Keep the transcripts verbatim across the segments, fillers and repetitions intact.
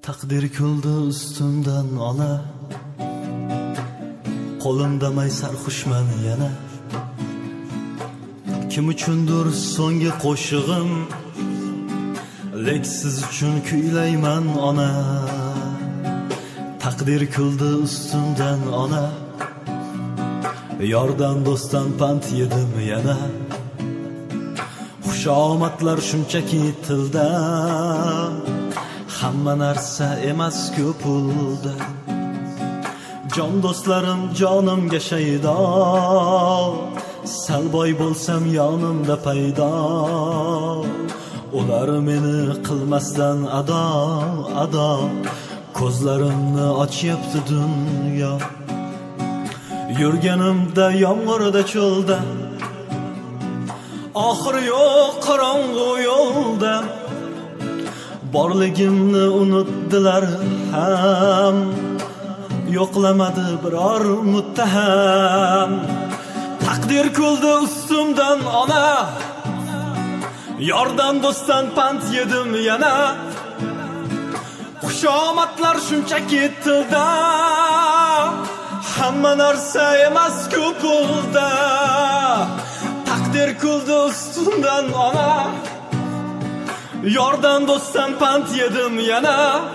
Takdir kuldi ustimdan ona, qo'limda may sarxushman yana. Kim uchundir so'nggi qo'shig'im, lek siz uchun kuylayman ona. Takdir kuldi ustimdan ona, yordan do'stdan pand yedim yana. Xushomadlar shunchaki tilda, hamma narsa emas-ku pulda. Jon do'stlarim jonimga shaydo, sal boy bo'lsam yonimda paydo. Ular meni qilmasdan ado, ado, ko'zlarimni ochyapti dunyo. Yurganimda yomg'irda cho'lda, oxir yo'q qorong'u yo'lda. Borligimni unutdilar ham, yo'qlamadi biror muttaham. Takdir kuldi ustimdan ona, yordan do'stdan pand yedim yana. Xushomadlar shunchaki tilda, hamma narsa emas-ku pulda. Takdir kuldi ustimdan ona, yordan do'stdan pand yedim yana.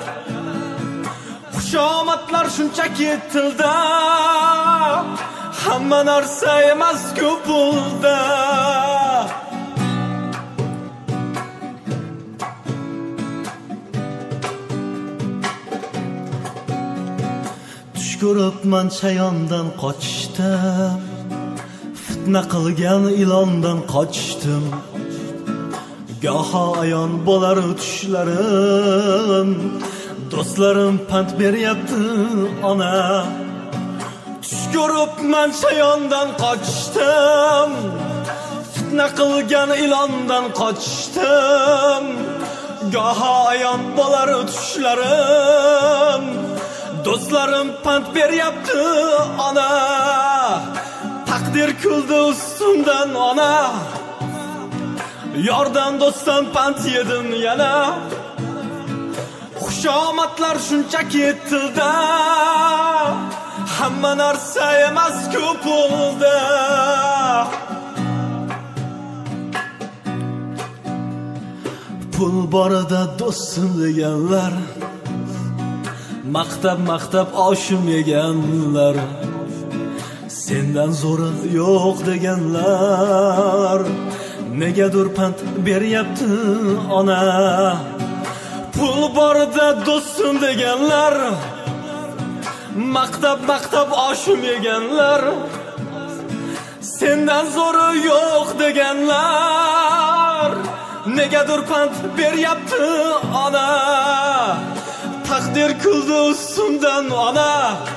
Xushomadlar shunchaki tilda, hamma narsa emas-ku pulda. Tush ko'ribman chayondan qochdim, fitna qilgan ilondan qochdim. Goho ayon bo'lar tushlarim, do'stlarim pand beryapti ona. Tush ko'ribman chayondan qochdim, fitna qilgan ilondan qochdim. Goho ayon bo'lar tushlarim, do'stlarim pand beryapti ona. Takdir kuldi ustimdan ona, yordan do'stdan pand yedim yana. Xushomadlar shunchaki tilda, hamma narsa emas-ku pulda. Pul borida do'stim deganlar, maqtab maqtab oshim yeganlar. Sendan zo'ri yo'q deganlar, negadir pand beryapti ona. Pul borida do'stim deganlar, maqtab maqtab oshim yeganlar. Sendan zo'ri yo'q deganlar, negadir pand beryapti ona. Takdir kuldi ustimdan ona,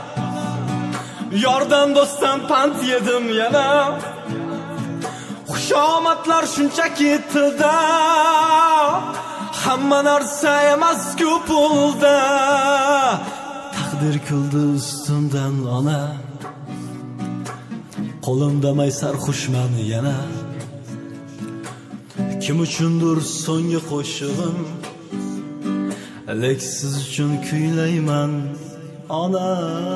yordan do'stdan pand yedim yana. Xushomadlar shunchaki tilda, hamma narsa emas-ku pulda. Takdir kuldi ustimdan ona, qo'limda may sarxushman yana. Kim uchundir so'nggi qo'shig'im, lek siz uchun kuylayman ona.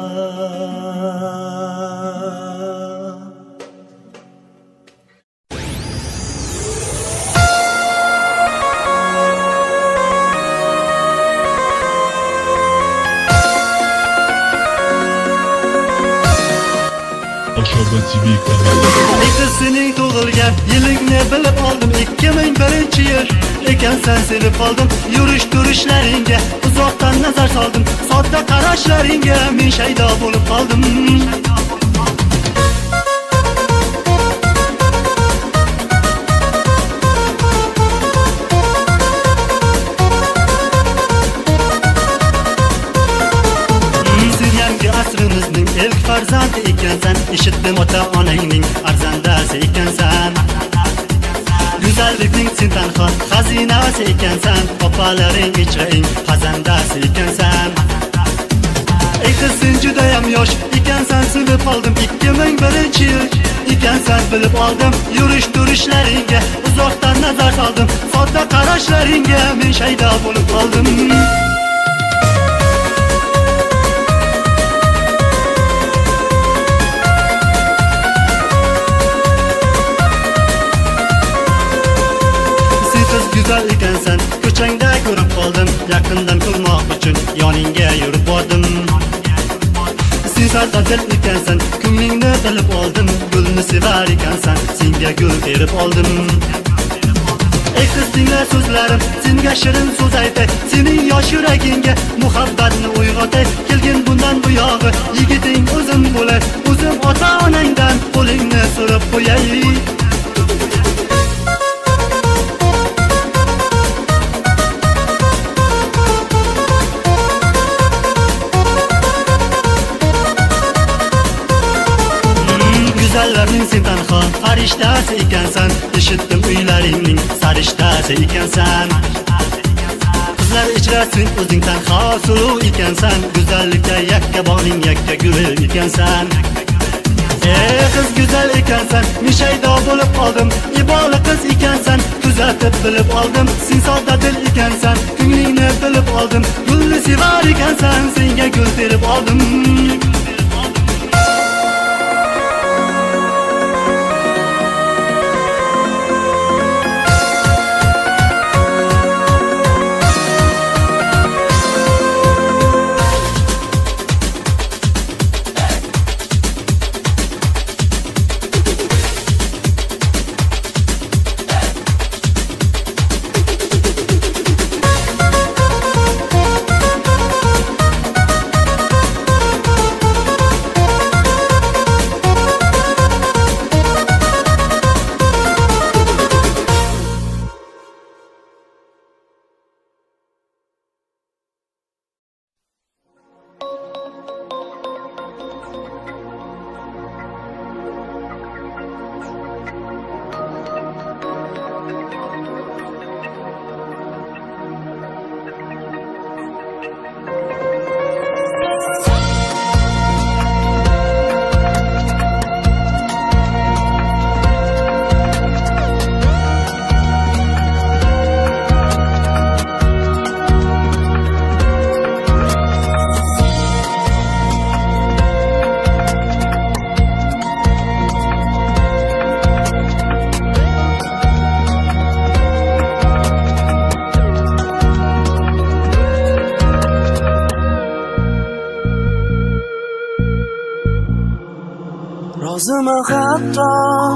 Ikisining tug'ilgan yilingni bilib oldim, ikki ming birinchi yil ekansan sevib qoldim. Yurish turishlaringga uzoqdan nazar soldim, sodda qarashlaringga men shaydo bo'lib qoldim. Asrimizning ilk farzandi ekansan, eshitdim ota onangning arzandasi ekansan. Go'zallikning sen tanho xazinasi ekansan, opalaring ichra eng xazandasi ekansan. Ey qiz sen judayam yosh ekansan, sevib qoldim, ikki ming birinchi yil ekansan bilib oldim. Yurish turishlaringga uzoqdan nazar soldim, sodda qarashlaringga men shaydo bo'lib qoldim. ekansan, ko'changda ko'rib qoldim, yaqindan ko'rmoq uchun yoningga yurib bordim. Sen sadaqat ekansan, ko'nglingni bilib oldim, gulni sevar ekansan, senga gul terib oldim. Ey qiz dinla so'zlarim, senga shirin so'z aytay, sening yosh yuragingga muhabbatni uyg'otay. Kelgin bundan bu yog'i, yigiting o'zim bo'lay, o'zim ota-onangdan qo'lingni so'rab qo'yay. Güzellarning sen tanho farishtasi ekansan, eshitdim uylaringning sarishtasi ekansan. Qizlar ichra sen o'zing tanho suluv ekansan, go'zallikka yakka bog'ning yakka guli ekansan. Ey qiz go'zal ekansan, men shaydo bo'lib qoldim, iboli qiz ekansan, kuzatib bilib oldim. Sen sodda dil ekansan, ko'nglingni bilib oldim, gulni sevar ekansan, senga gul terib oldim. Rozıma hatta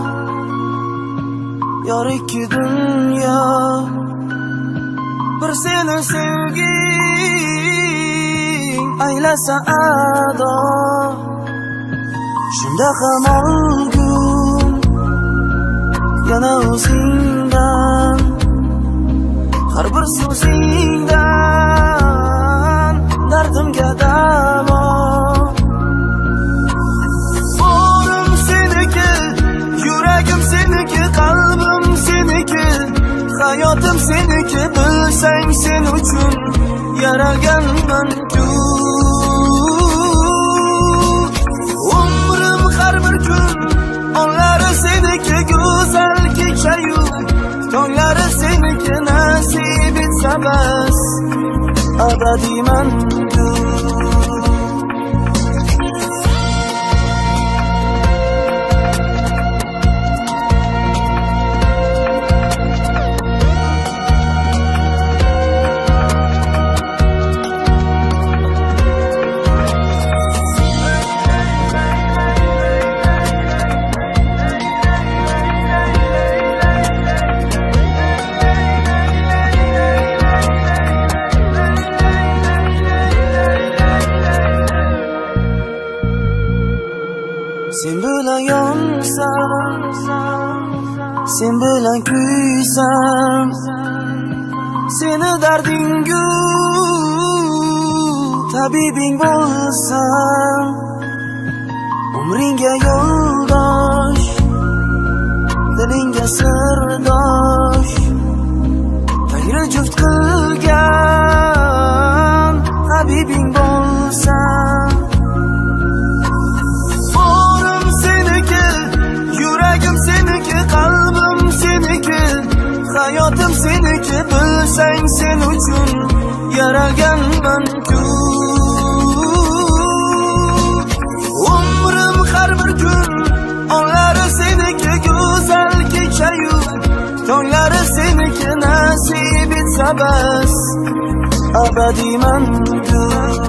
yor iki dünya, bir seni sevgin aylasa ado. Shunda ham olgum yana o'zingdan, har bir so'zingdan dardimga davo. Kalbim seniki, hayotim seniki, bilsang sen uchun yaralganman-ku. Umrim har bir kun, onlari seniki, go'zal kechayu tonglari seniki, nasib etsa bas abadiyman-ku. Sen bilan yonsam, sen bilan kuysam, seni dardingu tabibing bo'lsam, umringga yo'ldosh, dilingga sirdosh, tagri juft qilgan habibing bo'lsam. Kalbim seniki, hayotim seniki, bilsang sen uchun yaralganman-ku. Umrim har bir kun, onlari seniki, go'zal kechayu tonglari seniki, nasib etsa bitsa bas abadiy mangu.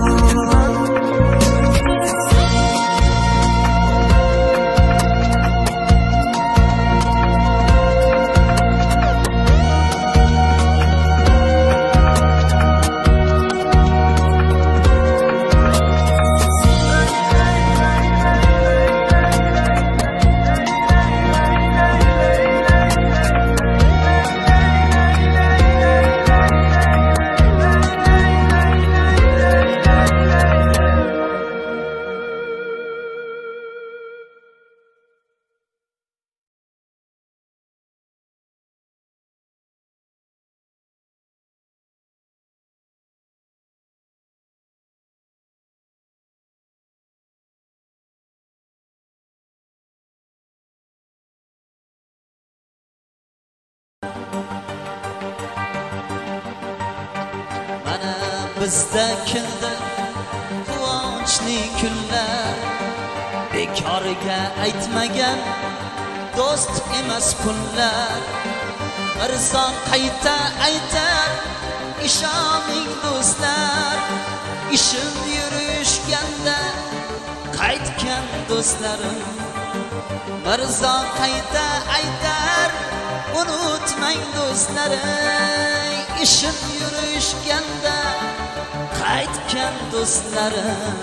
Bizda keldi quvonchli kunlar, bekorga aytmagan do'st emas pullar. Mirzo qayta aytar, ishoning do'stlar, ishim yurishganda qaytgan do'stlarim. Mirzo qayta aytar, unutmang do'stlarim, ishim yurishganda qaytgan do'stlarim.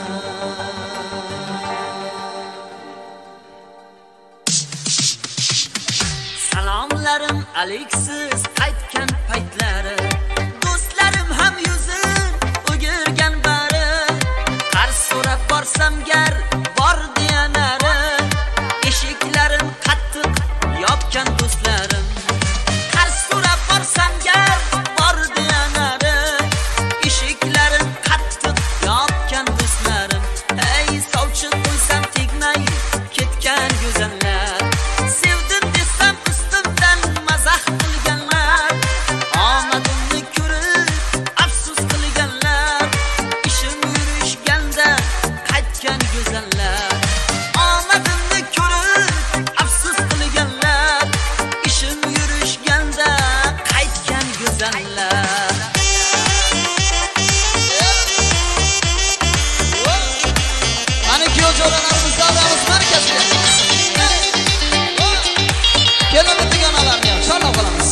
Salomlarim aliksiz qaytgan paytlari, do'stlarim ham yuzin o'girgan bari. Qarz so'rab borsam gar bor deyanari, eshiklarim qattiq yopgan do'stlarim. Qarz so'rab borsam gar bor deyanari, eshiklarim qattiq yopgan do'stlarim. Ey sovchi qo'ysam tegmay ketgan go'zallar, sevdim desam ustimdan mazax qilganlar. Omadimni ko'rib afsus qilganlar, ishim yurishganda qaytgan go'zallar. Omadimni ko'rib afsus qilganlar, ishim yurishganda qaytgan go'zallar. Mana kuyovjo'ralarimiz davramiz markaziga keladi deganlarni ham chorlab qolamiz.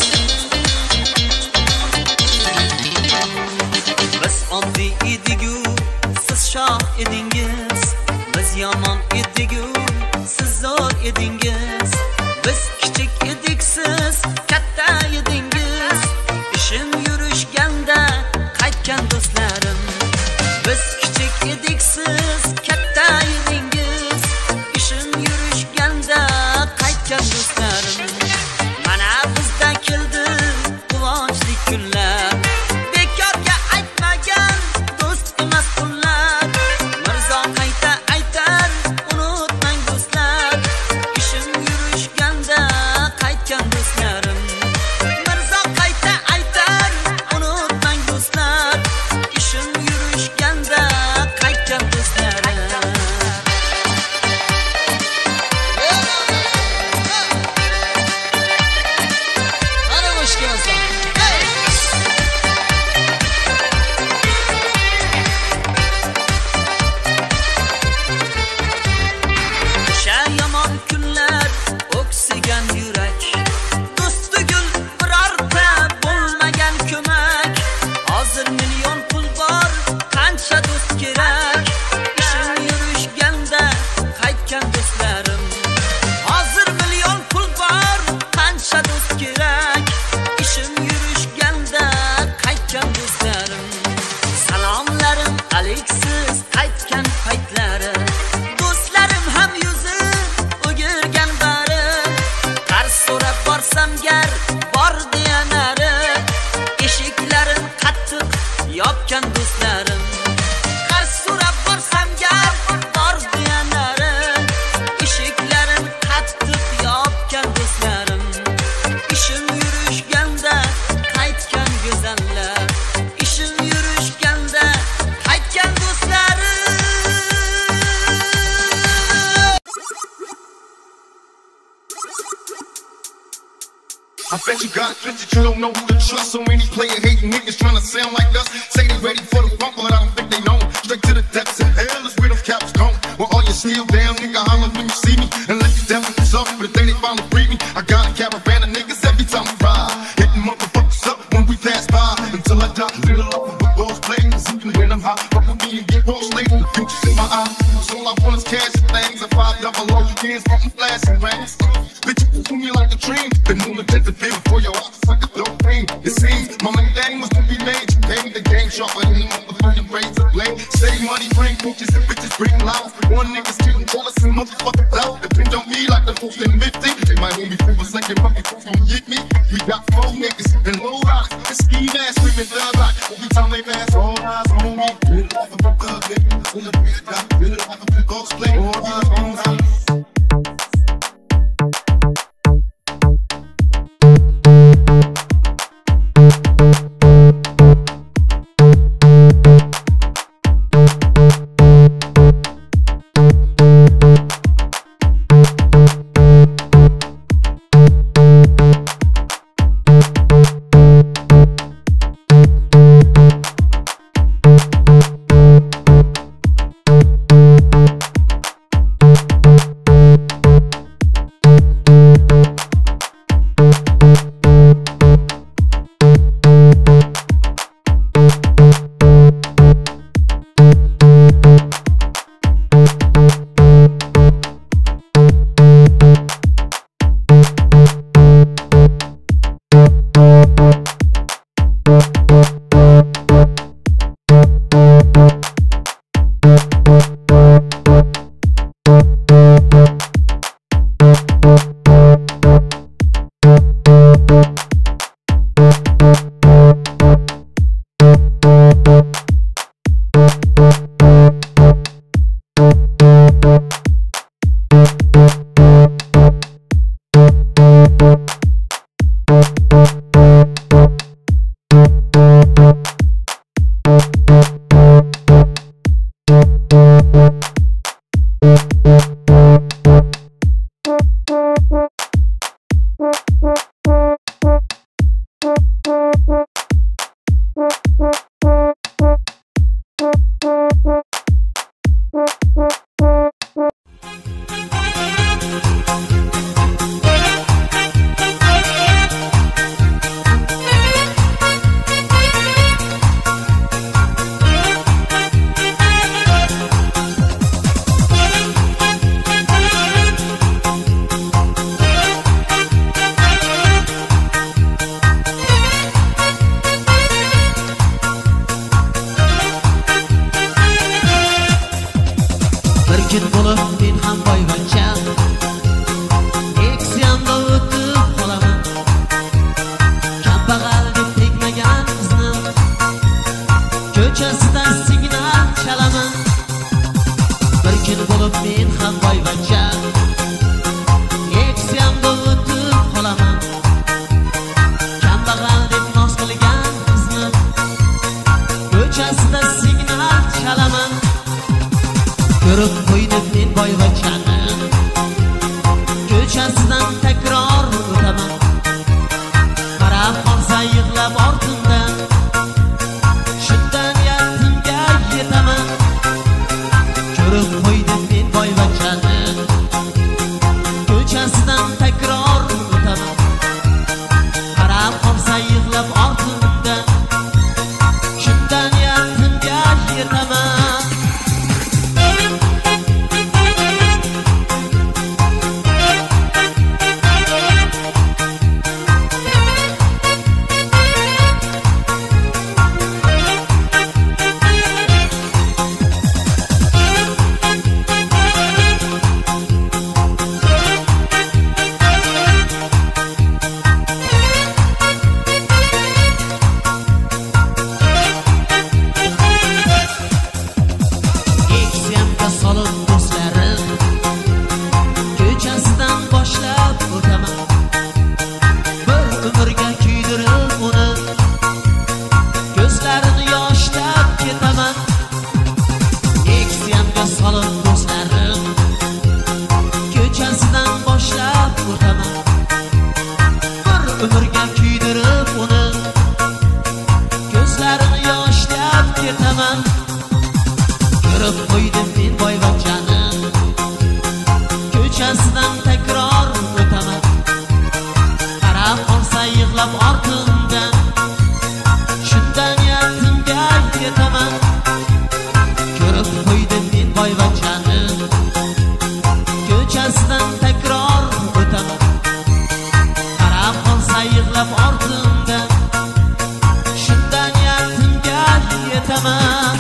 Biz oddiy edigu, siz shoh edingiz. Biz yomon edigu, siz zo'r edingiz. Biz kichik edik, siz katta edingiz. Ishim yurishganda qaytgan do'stlarim. Biz kichik edik, siz katta edingiz. Ishim yurishganda qaytgan do'stlarim. Mana bizda keldi quvonchli kunlar, bekorga aytmagan do'st emas pullar. Mirzo qayta aytar, unutmang do'stlar, ishim yurishganda qaytgan do'stlarim. Mirzo qayta aytar, unutmang do'stlar, ishim yurishganda qaytgan do'stlarim. Mana mushkilimiz. O'sha yomon kunlar o'ksigan yurak, do'sti gul birorta bo'lmagan ko'mak. Hozir million pul bor, qancha do'st kerak. Ishim yurishganda qaytgan do'stlarim. Hozir million pul bor, qancha do'st kerak. Ishim yurishganda qaytgan do'stlarim. Salomlarim aliksiz qaytgan paytlari, do'stlarim ham yuzin o'girgan bari. Qarz so'rab borsam gar bor deyanari, eshiklarim qattiq yopgan do'stlarim. Qarz so'rab borsam gar bor deyanari, eshiklarim qattiq yopgan do'stlarim. Ishim yurishganda qaytgan go'zallar, ishim yurishganda qaytgan do'stlarim. Bet you got a that you don't know who to trust. So many player hating niggas trying to sound like us. Say they ready for the bump, but I don't think they know. Straight to the depths of hell is where them caps come. Well, all you still down, nigga, holler when you see me. And let you devil up for the day they finally free me. I got a caravan of niggas every time we ride. Hitting motherfuckers up when we pass by. Until I die, little up with those blades. You can win them high, but with me and get lost later. The future's in my eye. So all I want is cash and things. And five double O, you can't from flashing rings. Bitch, you to me like a dream. The new legend to feel for your eyes like a dope pain. It seems my main thing was to be made. You came the game sharper than the motherfucking brains of blame. Save money, bring bitches and bitches bring loud. One nigga's getting jealous and motherfucking loud. Depend on me like the folks in fifty. They might hold me for a second, but before gon' get me. We got four niggas and low riders and ski ass screaming thug like every time they pass, all eyes on me. Feel like a thug nigga, in the beer got feel like a ghost play, all eyes on me. Ömürge yetaman. Ko'rib qo'ydim men boyvachchani, ko'chasidan takror o'taman. Qarab qolsa yig'lab ortimdan, shundan yatimga yetaman. Ko'rib qo'ydim men boyvachchani, ko'chasidan takror o'taman. Qarab qolsa yig'lab ortimdan, shundan yatimga yetaman.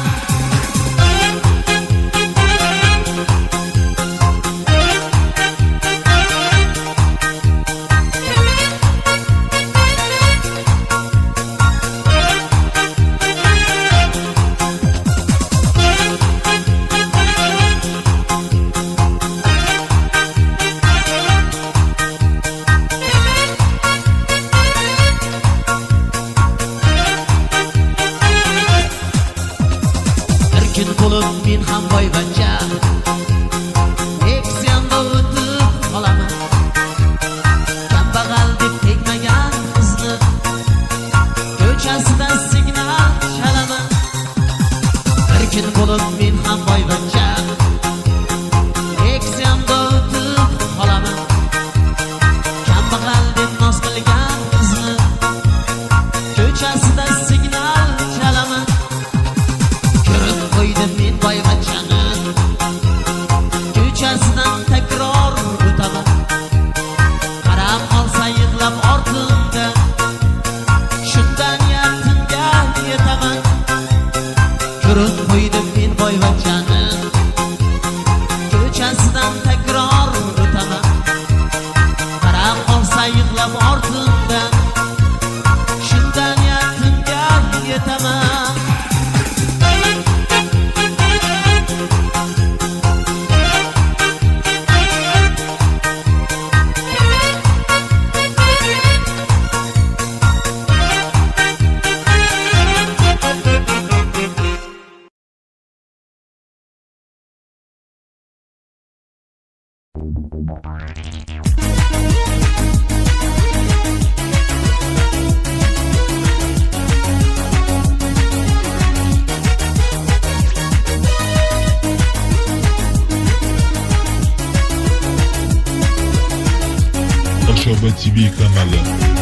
Men ham boyvachcha eksiyamda o'tib qolaman. Kambag'al deb tegmagan qizni ko'chasida signal chalaman. Bir kun bo'lib men ham boyvachcha eksiyamda o'tib qolaman. Kambag'al deb noz qilgan qizni ko'chasida signal chalaman. Ko'rib qo'ydim men boyvachchani, ko'chasidan takror o'taman. Qarab qolsa yig'lab ortimdan, shundan yatimga yetaman. Ko'rib qo'ydim men boyvachchani, ko'chasidan takror o'taman. Qarab qolsa yig'lab ortimdan, shundan yatimga yetaman. Aşoba T V kanalı.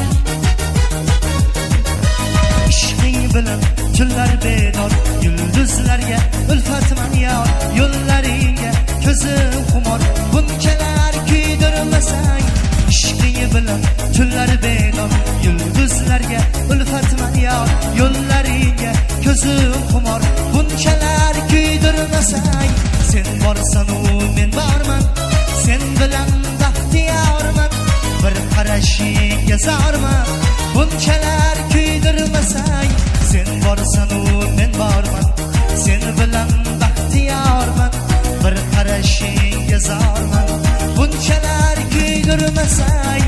Ishqing bilan tunlar bedor, yulduzlarga ulfatman yor. Yo'llaringga ko'zim xumor, bunchalar kuydirmasang. Ishqing bilan tunlar bedor, yulduzlarga ulfatman yor. Yo'llaringga ko'zim xumor, bunchalar kuydirmasang. Sen borsan u men borman, sen bilan baxtiyorman. Bir qarashingga zorman, bunchalar kuydirmasang. Sen borsan u men borman, sen bilan baxtiyorman. Bir qarashingga zorman, bunchalar kuydirmasang.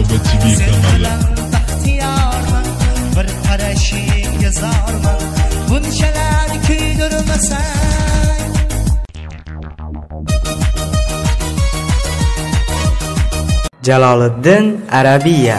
Ashoba T V kanalı. Baxtiyorman, bir qarashingga zorman, bunchalar kuydirmasang. Jaloliddin Arabiya.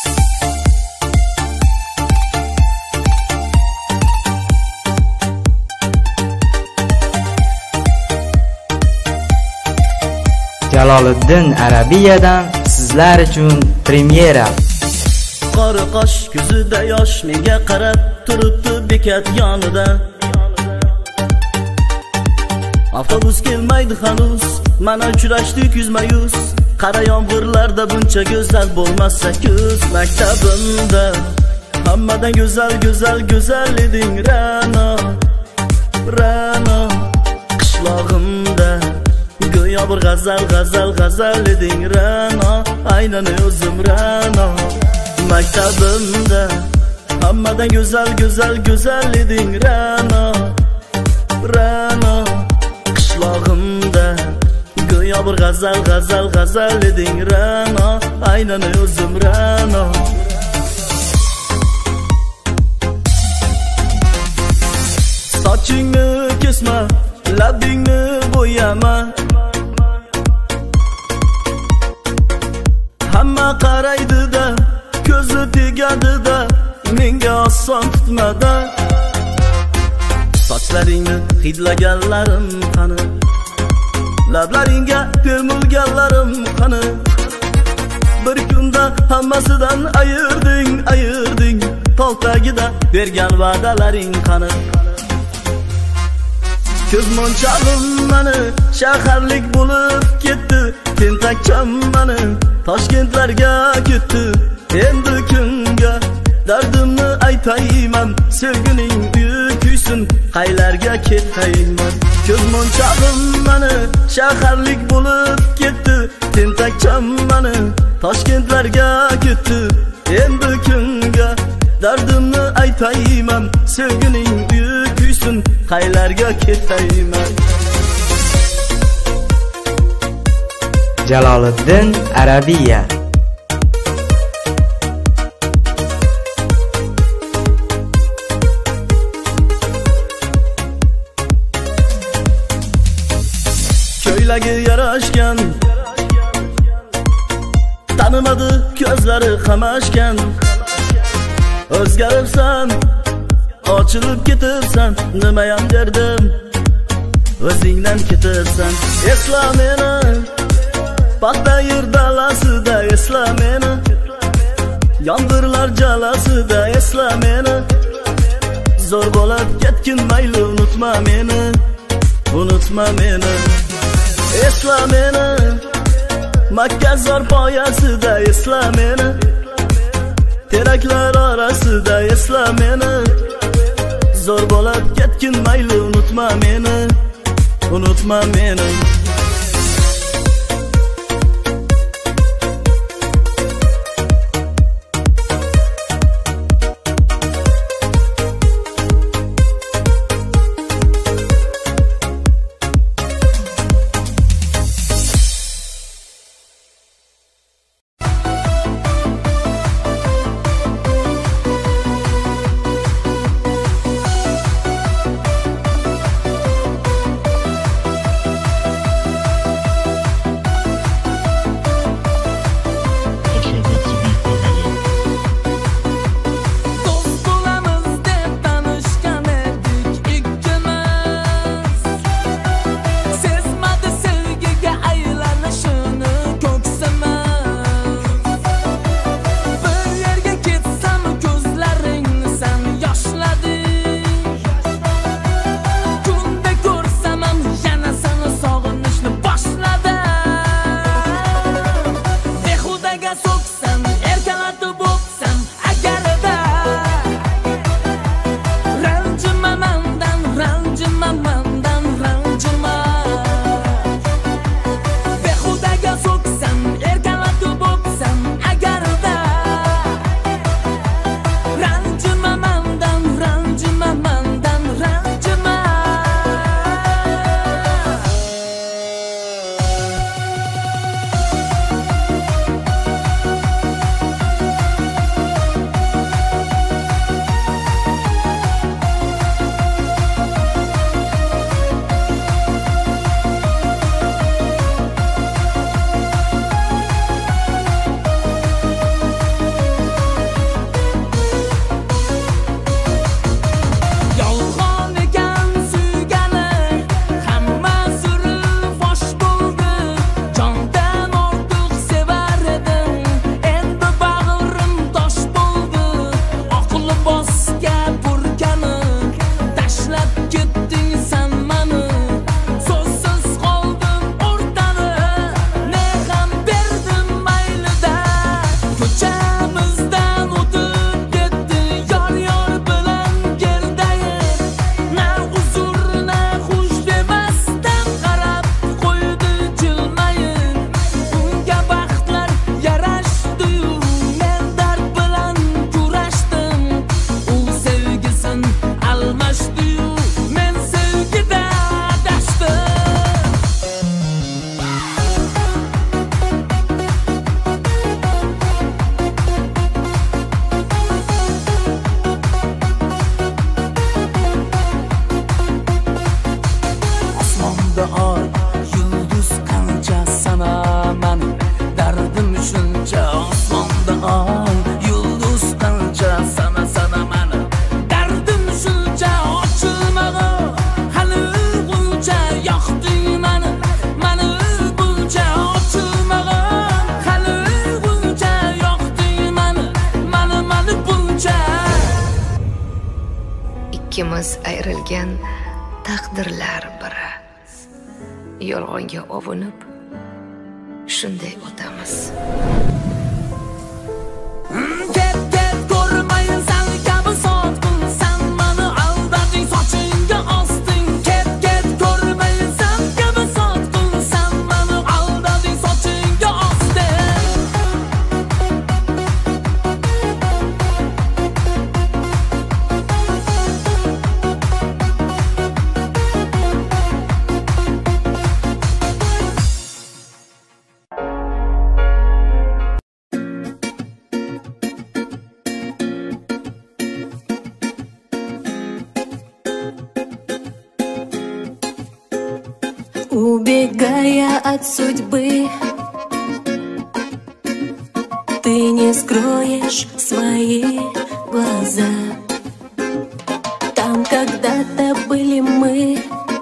Jaloliddin Arabiyadan sizlar uchun premyera. Qora qosh ko'zida yosh menga qarab turibdi bekat yonida. Avtobus kelmaydi hanuz, mana uchrashdik yuzma-yuz. Qara yomg'irlarda buncha go'zal bo'lmasa kuz. Maktabimda hammadan go'zal go'zal go'zal eding Ra'no, Ra'no. Qishlog'imda go'yo bir g'azal g'azal g'azal eding Ra'no, aynan o'zim Ra'no. Maktabimda hammadan go'zal go'zal go'zal eding Ra'no, Ra'no. Qishlog'imda go'yo bir g'azal g'azal g'azal eding Ra'no, aynan o'zim Ra'no. Sochingni kesma, labingni bo'yama, hamma qaraydi-da, ko'zi tegadi-da, menga oson tutmada. Sochlaringni hidlaganlarim qani, lablaringga termulganlarim qani. Bir kunda hammasidan ayırding, ayırding, toltagida bergan va'dalaring qani. Ko'z monchag'im mani shaharlik bo'lib ketdi, tentakcham mani Toshkentlarga ketdi. Endi kimga dardimni aytayman, sevgining uyi kuysin, qaylarga ketayman. Ko'z monchag'im mani shaharlik bo'lib ketdi, tentakcham mani Toshkentlarga ketdi. Endi kimga dardimni aytayman, sevgining uyi kuysin, qaylarga ketayman. Jaloliddin Arabiya. Ko'ylagi yarashgan, tanimadi ko'zlari qamashgan. O'zgaribsan, ochilib ketibsan, nimayam derdim, o'zingdan ketibsan. Esla meni, paxta yer dalasida, esla meni, yomg'irlar jalasida, esla meni. Zo'r bo'lib ketgin mayli, unutma meni, unutma meni. Esla meni, Makka zor poyasida, esla meni, teraklar orasida, esla meni. Zo'r bo'lib ketgin mayli, unutma meni, unutma meni. ikkimiz ayrilgan taqdirlar biri. Yolg'onga ovunib shunday o'tamiz. Ket ket ko'rmayin san kabi sotqin, san meni aldading sochingga osding. Ket ket ko'rmayin san kabi sotqin, san meni aldading sochingga osding. Убегая от судьбы, ты не скроешь свои глаза. Там когда-то были мы,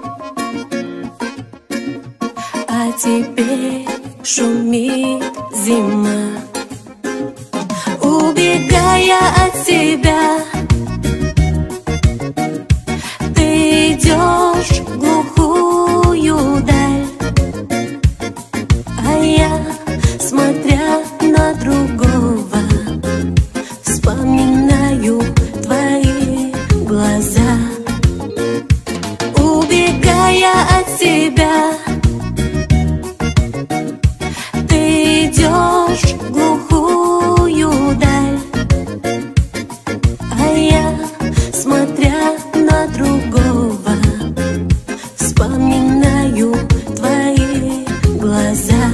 а теперь шумит зима. Убегая от себя, ты идешь в глухую даль, а я, смотря на другого, вспоминаю твои глаза. Убегая от себя, ты идешь в глухую даль, а я, смотря на другого, вспоминаю твои глаза.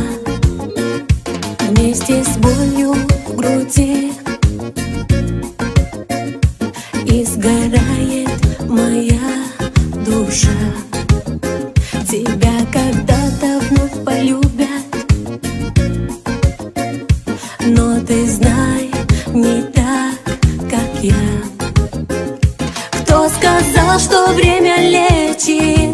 Вместе с болью в груди изгорает моя душа. Тебя когда-то вновь полюбят, но ты знай, не так, как я. Кто сказал, что время лечит?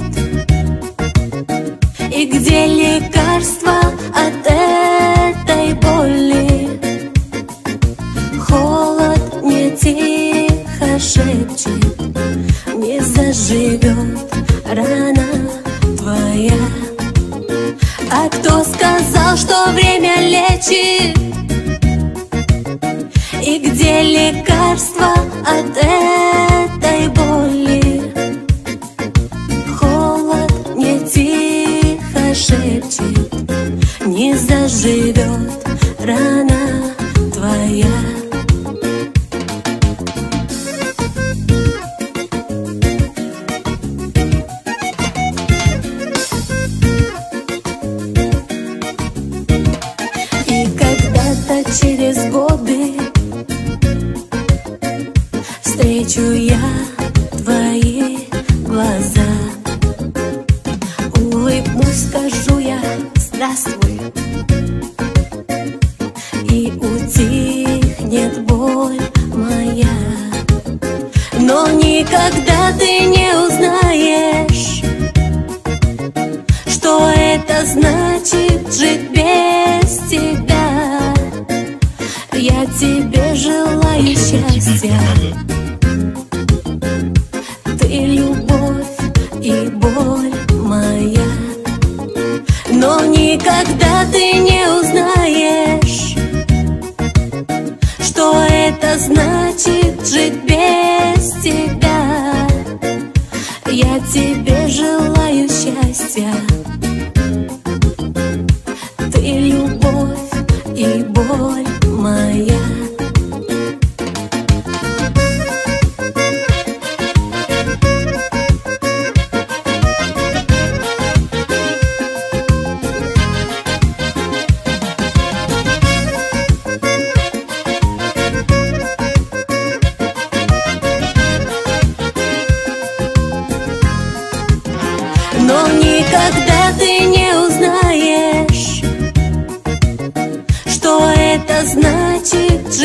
И где лекарство от этой боли? Холод мне тихо шепчет, не заживет рана твоя. А кто сказал, что время лечит? И где лекарство от этой боли? Холод мне тихо шепчет, не заживет рана твоя. И когда-то через годы встречу я твои глаза, улыбнусь, скажу я здравствуй, и утихнет боль моя. Но никогда ты не узнаешь, что это значит жить без тебя. Я тебе желаю счастья, ты любовь и боль моя. Но никогда ты не узнаешь, что это значит жить без тебя. Я тебе желаю счастья, ты любовь и боль моя. Но никогда ты не узнаешь, что это значит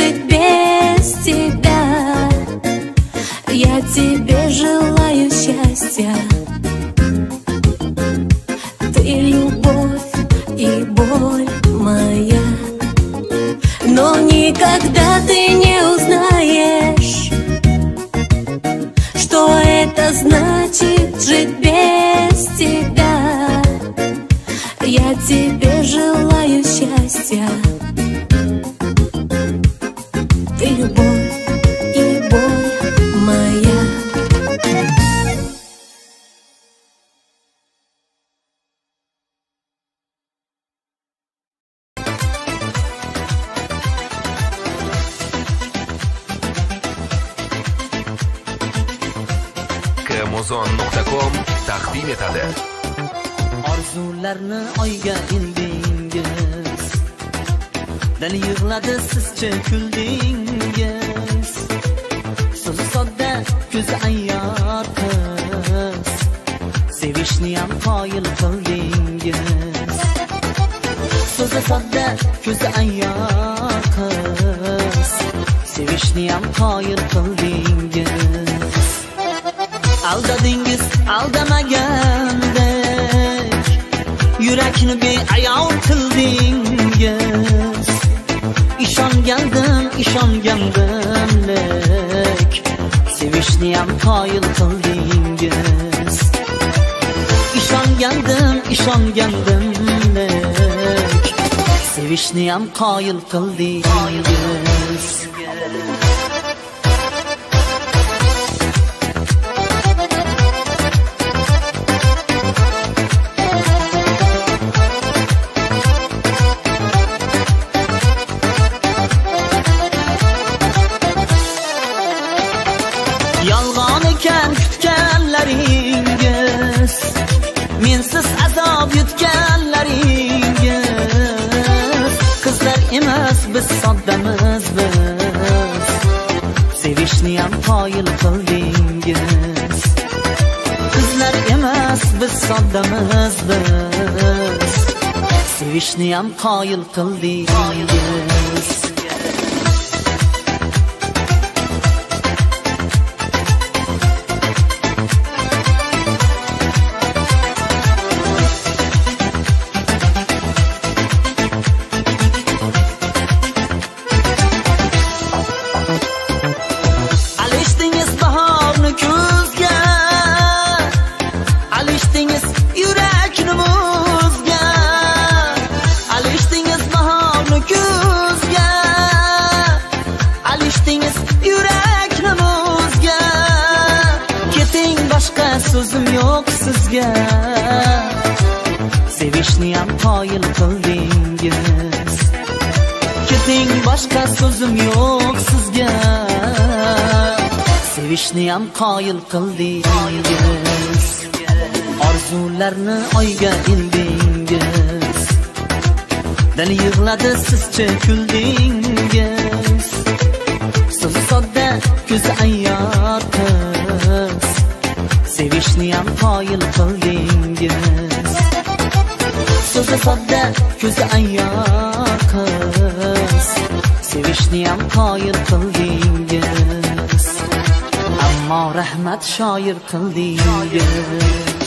amazon nuqta com taqdim etadi. Orzularni oyga ildingiz, dil yig'ladi sizcha kuldingiz. So'zi sodda, ko'zi ayyor qiz, sevishniyam qoyil qildingiz. So'zi sodda, ko'zi ayyor qiz, sevishniyam qoyil qildingiz. Aldadingiz aldamagandek, yurakni beayov qildingiz. İshongandim, ishongandim lek, sevishniyam qoyil qildingiz. İshongandim, ishongandim lek, sevishniyam qoyil qildingiz. Yolg'on ekan kutganlaringiz, mensiz azob yutganlaringiz. Qizlar emas biz soddamiz biz, sevishniyam qoyil qildingiz. Qizlar emas biz soddamiz biz, sevishniyam qoyil qildingiz. Sözüm yok sizga, sevishniyam qoyil qildingiz. Keting, boshqa so'zim yo'q sizga, sevishniyam qoyil qildingiz. Orzularni oyga ildingiz, dil yig'ladi sizcha kuldingiz. So'zi sodda, ko'zi ayyor qiz, sevishniyam qoyil qildingiz. So'zi sodda, ko'zi ayyor qiz, sevishniyam qoyil qildingiz. Ammo rahmat shoir qildingiz.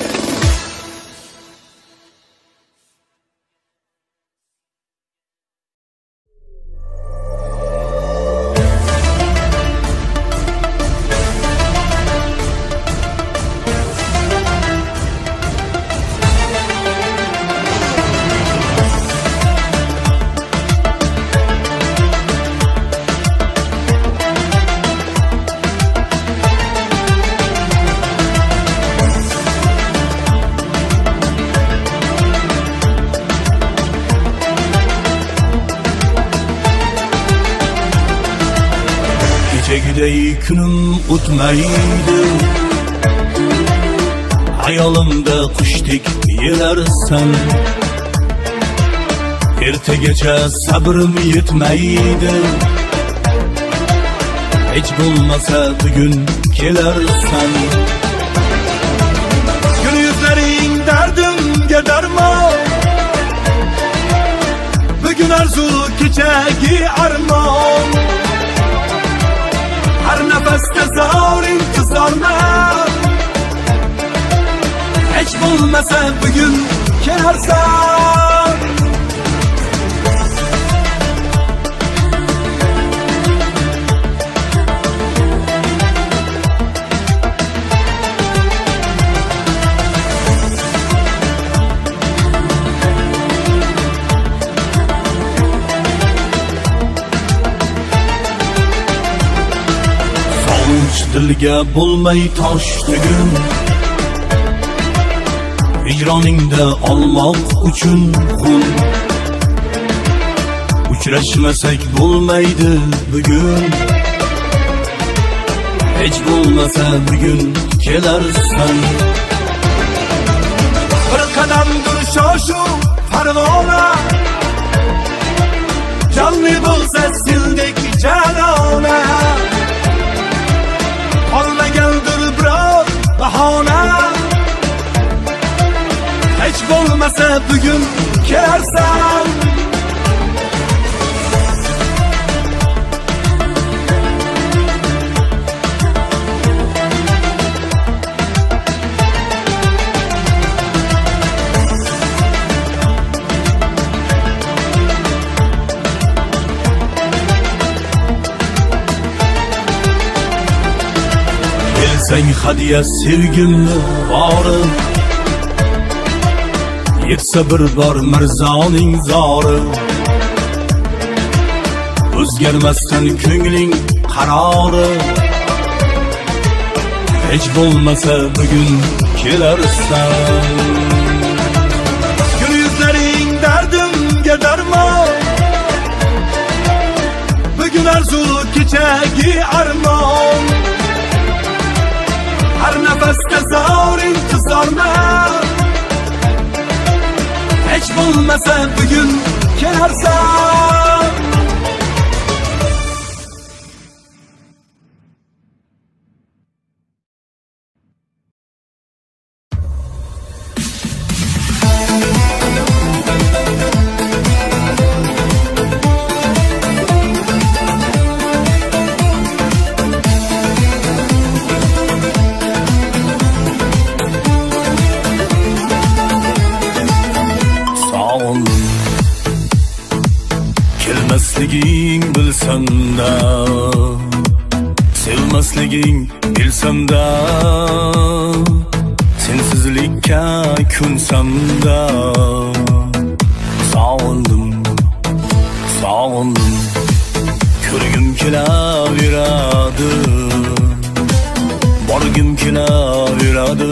Kechagidey kunim o'tmaydi, hayolimda qushdek yelarsan. Ertagacha sabrim yetmaydi, hech bo'lmasa bugun kelarsan. Gul yuzlaring dardimga darmon, bugun arzu kechagi armon. Har nafasda zor intizorman, hech bo'lmasa bugun kelarsan. Dilga bo'lmay tosh tugun, hijroningda olmoq uchun xun. Uchrashmasak bo'lmaydi bugun, Hech bo'lmasa bugun kelarsan. Bir qadamdir shoshu parvona, jonli bo'lsa sildek jalona. Qolmagandir biror bahona, hech bo'lmasa bugun kelarsan. Sen hadiye sevgimni bori, yetsa bir bor mirzoning zori. O'zgarmasdan ko'ngling qarori, hech bo'lmasa bugun kelarsan. Gul yuzlaring dardimga darmon, bugun arzu kechagi armon. Har nafasda zor intizorman, hech bo'lmasa bugun kelarsan. Kelmasliging bilsam-da, sevmasliging bilsam-da, sensizlikka kunsam-da. Sog'indim, sog'indim, ko'rgim kelaveradi, borgim kelaveradi,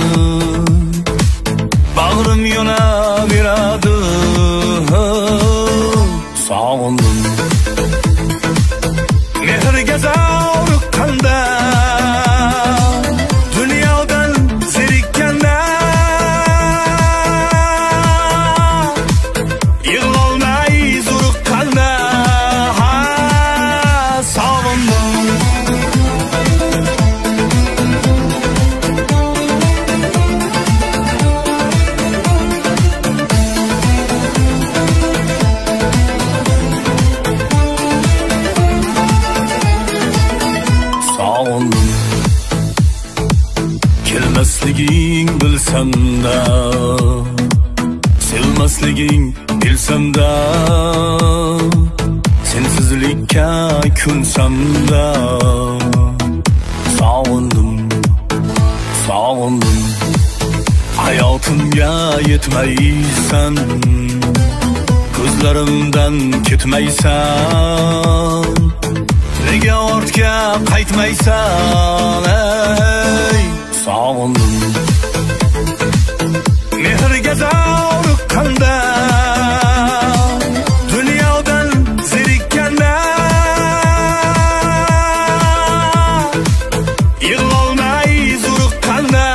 bag'rim yonaveradi. Sog'indim, mehrga zavriqqanda, dunyodan zerikkanda, yig'lolmay zo'riqqanda. Sog'indim, kelmasliging bilsam-da, sevmasliging bilsam-da, sensizlikka kunsam-da. Sog'indim, sog'indim, hayotimga yetmaysan, ko'zlarimdan ketmaysan, nega ortga qaytmaysan? Ey, sog'indim, mehrga zavriqqanda, dunyodan zerikkanda, yig'lolmay zo'riqqanda.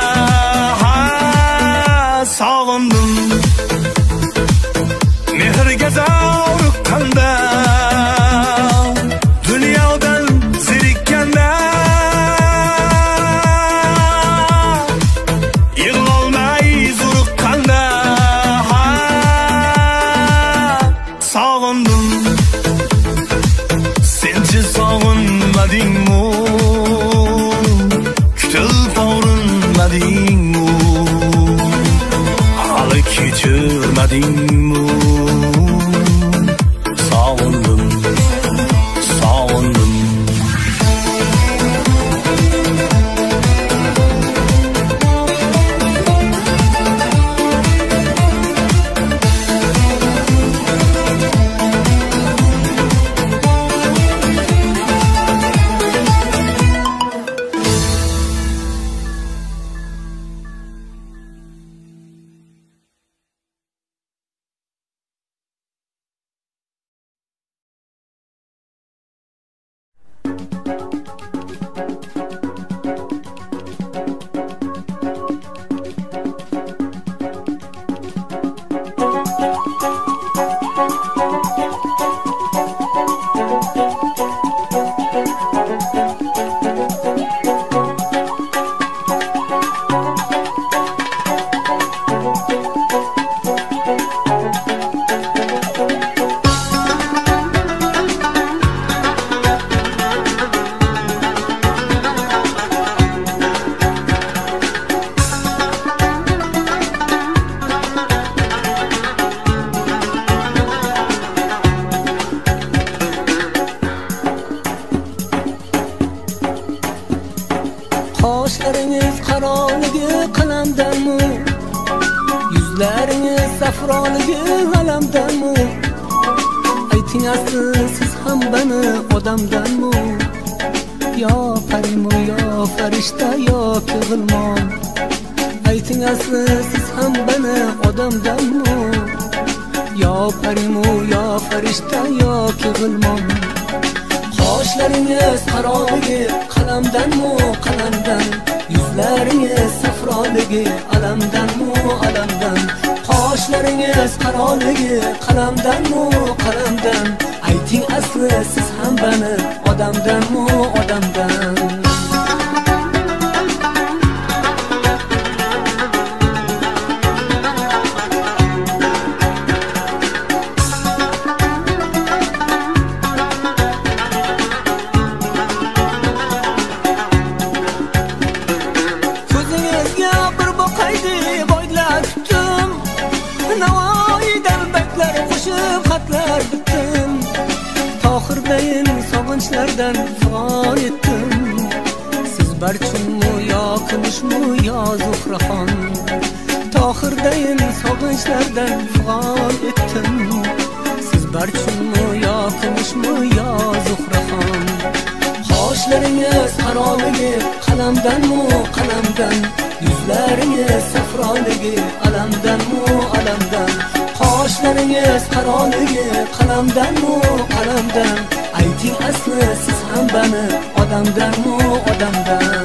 Sog'indim, mehrga zavriqqanda, dunyodan zerikkanda, yig'lolmay zo'riqqanda. Sog'indim, senchi sog'inmadingmi, kutilib og'rinmadingmi, hali kechirmadingmi? Sog'indim, sog'indim. safroligi alamdanmi? Ayting asli siz ham bani odamdanmi? Yo parimu yo farishta yoki g'ilmon? Ayting asli siz ham bani odamdanmi? Yo parimu yo farishta yoki g'ilmon? Qoshlaringiz qaroligi qalamdanmi qalamdan? Yuzlaringiz safroligi alamdanmi alamdan? Qoshlaringiz qaroligi qalamdanmi qalamdan? Ayting asli siz ham bani odamdanmi odamdan? Sog'inchlardan figon etdim. Siz barchunmu yo kumushmu yo zuhraxon? Tohirdayin sog'inchlardan figon etdim. Siz barchunmu yo kumushmu yo zuhraxon? Qoshlaringiz qaroligi qalamdanmi qalamdan? Yuzlaringiz safroligi alamdanmi alamdan? Qoshlaringiz qaroligi qalamdanmi qalamdan? Ayting asli siz ham bani odamdanmi odamdan?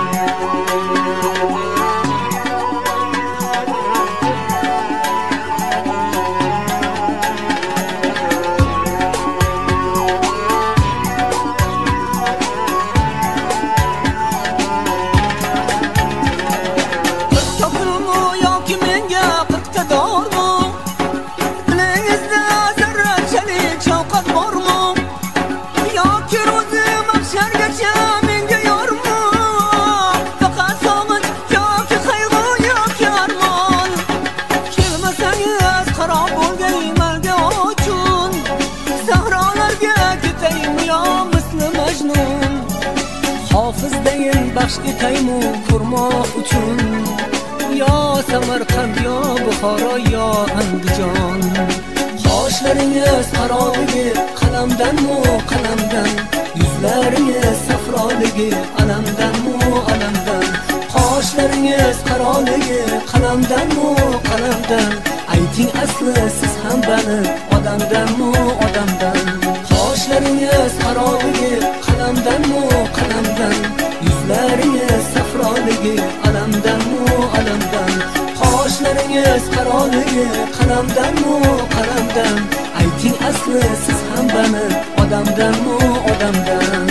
Baxsh etaymu ko'rmoq uchun, yo Samarqand yo Buxoro yo Andijon. Qoshlaringiz qaroligi qalamdanmi qalamdan? Yuzlaringiz safroligi alamdanmi alamdan? Qoshlaringiz qaroligi qalamdanmi qalamdan? Ayting asli siz ham bani odamdanmi odamdan? Qoshlaringiz qaroligi qalamdanmi qalamdan? Yuzlaringiz safroligi alamdanmi alamdan? Qoshlaringiz qaroligi qalamdanmi qalamdan? Ayting asli siz ham bani odamdanmi odamdan?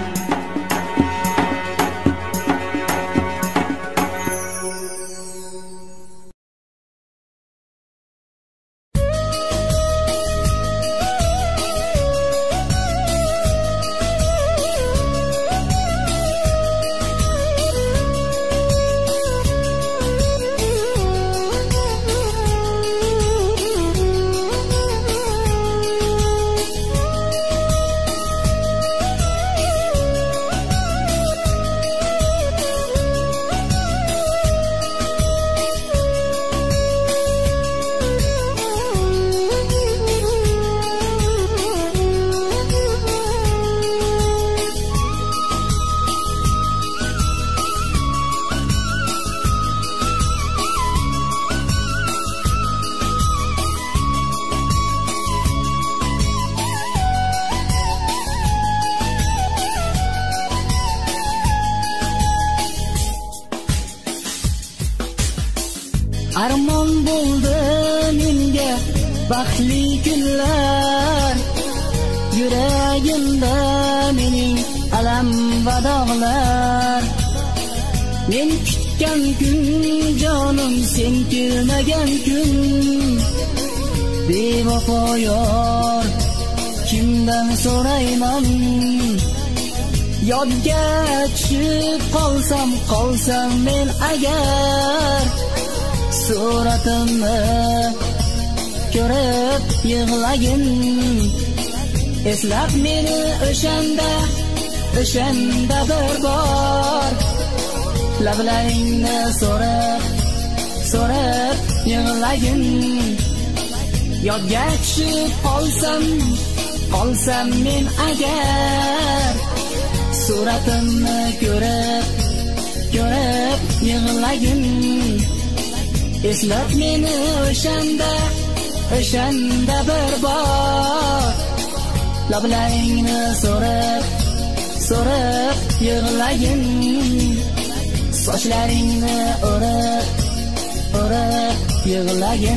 Armon bo'ldi menga baxtli kunlar, yuragimda mening alam va dog'lar. Men kutgan kun jonim sen kelmagan kun, bevafo yor kimdan so'rayman? Yodga tushib qolsam qolsam men agar, suratimni ko'rib yig'lagin. Eslab meni o'shanda, o'shanda bir bor, lablaringni so'rab, so'rab yig'lagin. yodga tushib qolsam qolsam men agar suratimni ko'rib ko'rib yig'lagin eslab meni o'shanda o'shanda bir bor lablaringni so'rib so'rib yig'lagin sochlaringni o'rib o'rib yig'lagin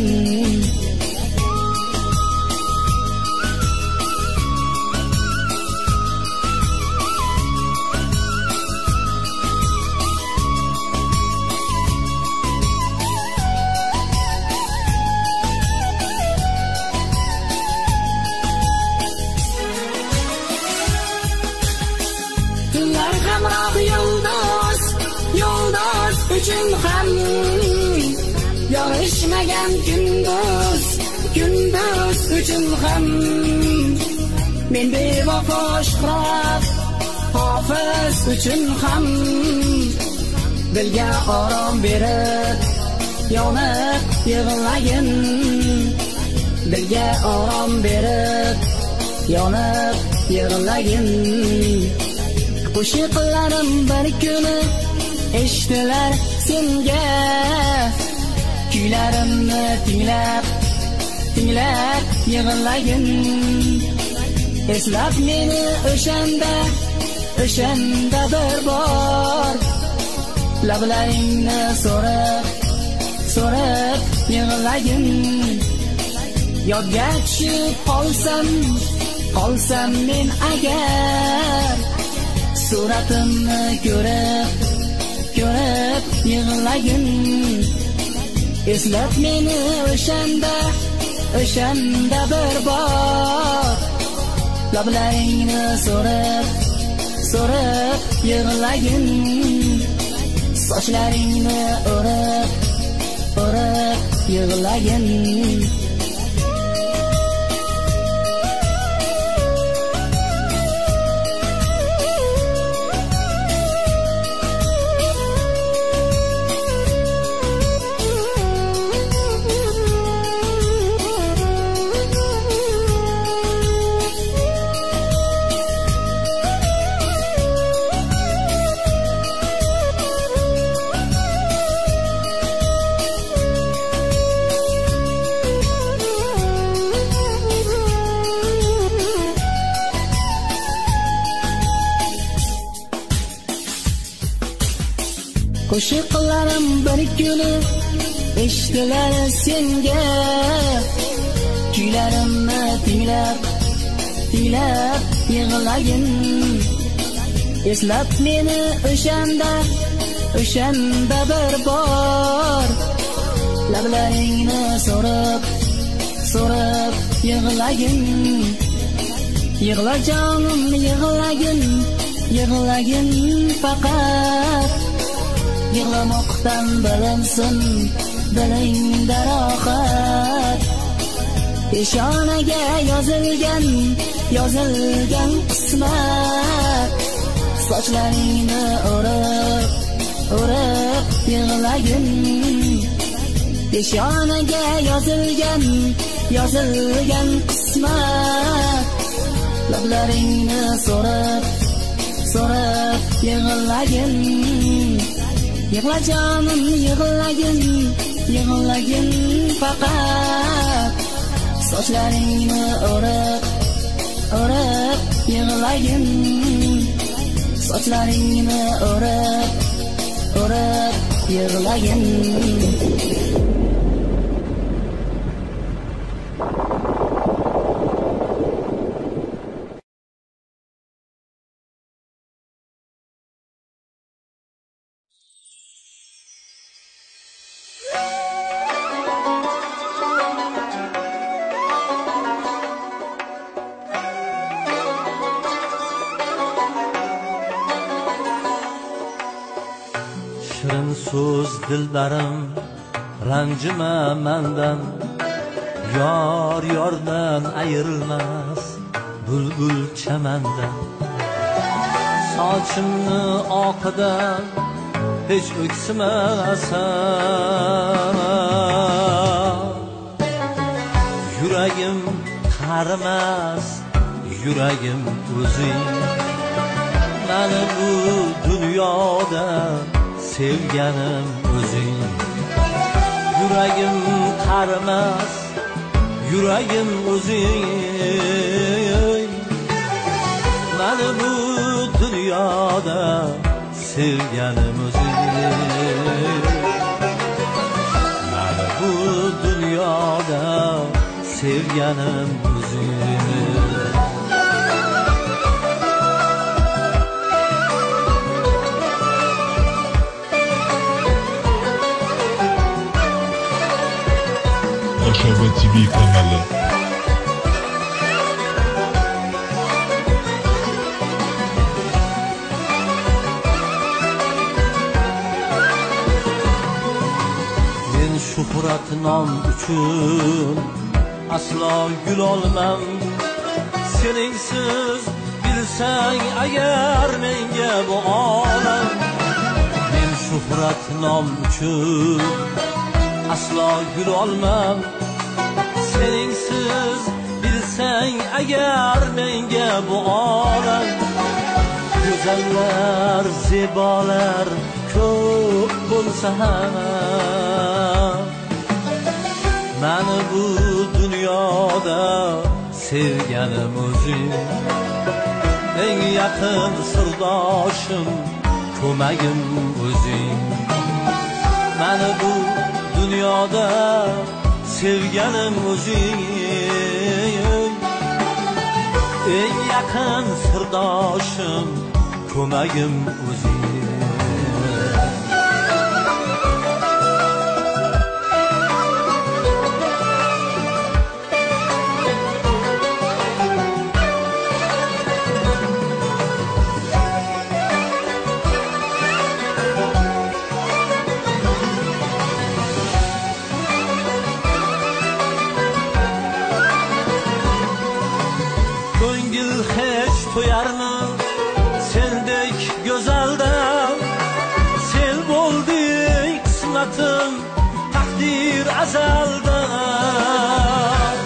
uchun ham yorishmagan kunduz kunduz uchun ham men bevafo shuhrat hofiz uchun ham dilga orom berib yonib yig'lagin dilga orom berib yonib yig'lagin qo'shiqlarim bir kuni eshitilar senga kuylarimni tinglab tinglab yig'lagin eslab meni o'shanda o'shanda bir bor lablaringni so'rab so'rab yig'lagin yodga tushib qolsam qolsam men agar suratimni ko'rib ko'rib yig'lagin eslab meni o'shanda o'shanda bir bor lablaringni so'rab so'rab yig'lagin sochlaringni o'rib o'rib yig'lagin qo'shiqlarim bir kuni eshitilar senga kuylarimni tinglab tinglab yig'lagin eslab meni o'shanda o'shanda bir bor lablaringni so'rab so'rab yig'lagin yig'la jonim yig'lagin yig'lagin faqat yig'lamoqdan bilinsin dilingda rohat peshonaga yozilgan yozilgan qismat sochlaringni o'rib o'rib yig'lagin peshonaga yozilgan yozilgan qismat lablaringni so'rab so'rab yig'lagin yig'la jonim yig'lagin yig'lagin faqat sochlaringni o'rib o'rib yig'lagin sochlaringni o'rib o'rib yig'lagin shirin so'z dilbarim ranjima mendan yor yordan ayrilmas bulbul chamandan sochimni oqidan hech o'ksimasan Yuragim qarimas, yuragim o'zing. Mani bu dunyoda sevganim o'zing. Yuragim qarimas, yuragim o'zing. Mani bu dunyoda sevganim o'zing. Mani bu dunyoda sevganim o'zing. Aşağı T V kanalı. Men shuhrat nom uchun aslo gul olmam. Seningsiz bilsang agar menga bu olam. Men shuhrat nom uchun aslo gul olmam. Seningsiz bilsang agar menga bu olam. Go'zallar, zebolar ko'p bo'lsa ham, mani bu dunyoda sevganim o'zing. Eng yaqin sirdoshim, ko'magim o'zing. Mani bu dunyoda sevganim o'zing. Eng yaqin sirdoshim, ko'magim o'zing. To'yarmi sendek go'zaldan? Sen bo'lding qismatim taqdir azaldan.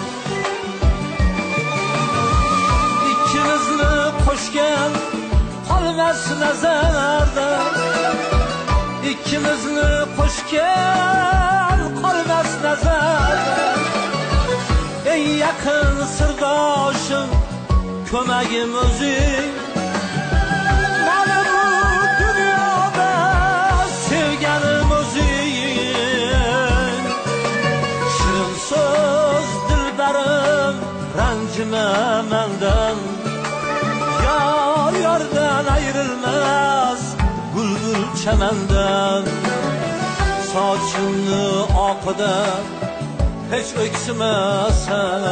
Ikkimizni qo'shgan qolmas nazardan. Ikkimizni qo'shgan qolmas nazardan. Eng yaqin sirdoshim, ko'magim o'zing. Mani bu dunyoda sevganim o'zing. Shirin so'z dilbarim, ranjima mendan. Yor yordan ayrilmas bulbul chamandan. Sochimni oqida hech o'ksimasan.